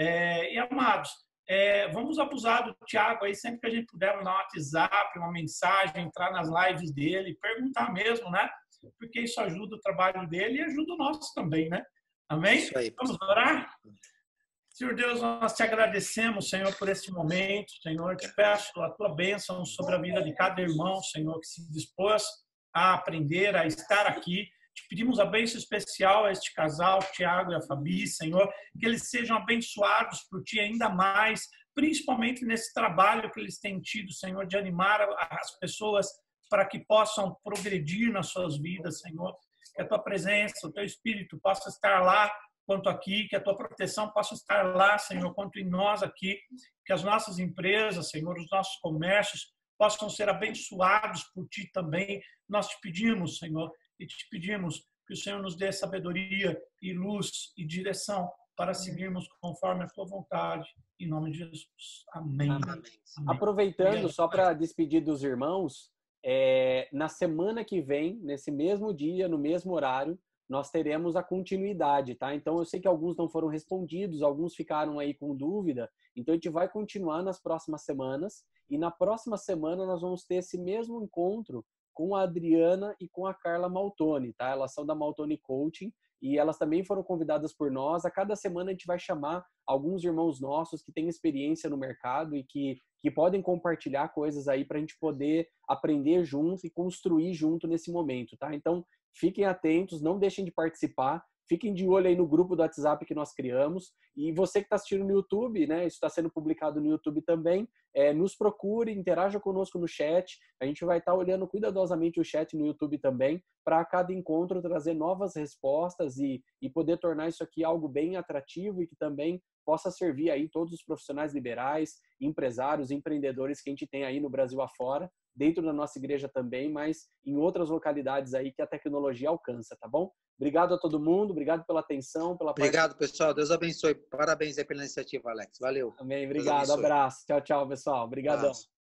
É, e amados, é, vamos abusar do Thiago aí, sempre que a gente puder mandar um WhatsApp, uma mensagem, entrar nas lives dele, perguntar mesmo, né? Porque isso ajuda o trabalho dele e ajuda o nosso também, né? Amém? Isso aí, vamos orar? Senhor Deus, nós te agradecemos, Senhor, por este momento. Senhor, te peço a tua bênção sobre a vida de cada irmão, Senhor, que se dispôs a aprender, a estar aqui. Te pedimos a bênção especial a este casal, Thiago e a Fabi, Senhor, que eles sejam abençoados por ti ainda mais, principalmente nesse trabalho que eles têm tido, Senhor, de animar as pessoas para que possam progredir nas suas vidas, Senhor. Que a tua presença, o teu Espírito possa estar lá quanto aqui, que a tua proteção possa estar lá, Senhor, quanto em nós aqui, que as nossas empresas, Senhor, os nossos comércios possam ser abençoados por ti também. Nós te pedimos, Senhor, e te pedimos que o Senhor nos dê sabedoria e luz e direção para seguirmos conforme a tua vontade. Em nome de Jesus. Amém. Amém. Amém. Aproveitando, Obrigado, só para despedir dos irmãos, é, na semana que vem, nesse mesmo dia, no mesmo horário, nós teremos a continuidade, tá? Então, eu sei que alguns não foram respondidos, alguns ficaram aí com dúvida. Então, a gente vai continuar nas próximas semanas. E na próxima semana, nós vamos ter esse mesmo encontro com a Adriana e com a Carla Maltoni, tá? Elas são da Maltoni Coaching e elas também foram convidadas por nós. A cada semana, a gente vai chamar alguns irmãos nossos que têm experiência no mercado e que, que podem compartilhar coisas aí para a gente poder aprender junto e construir junto nesse momento, tá? Então, fiquem atentos, não deixem de participar. fiquem de olho aí no grupo do WhatsApp que nós criamos. E você que está assistindo no YouTube, né, isso está sendo publicado no YouTube também, é, nos procure, interaja conosco no chat. A gente vai estar tá olhando cuidadosamente o chat no YouTube também, para a cada encontro trazer novas respostas e, e poder tornar isso aqui algo bem atrativo e que também possa servir aí todos os profissionais liberais, empresários, empreendedores que a gente tem aí no Brasil afora, dentro da nossa igreja também, mas em outras localidades aí que a tecnologia alcança, tá bom? Obrigado a todo mundo, obrigado pela atenção, pela Obrigado, part... pessoal. Deus abençoe. Parabéns aí pela iniciativa, Alex. Valeu. Amém, obrigado. Abraço. Tchau, tchau, pessoal. Obrigadão.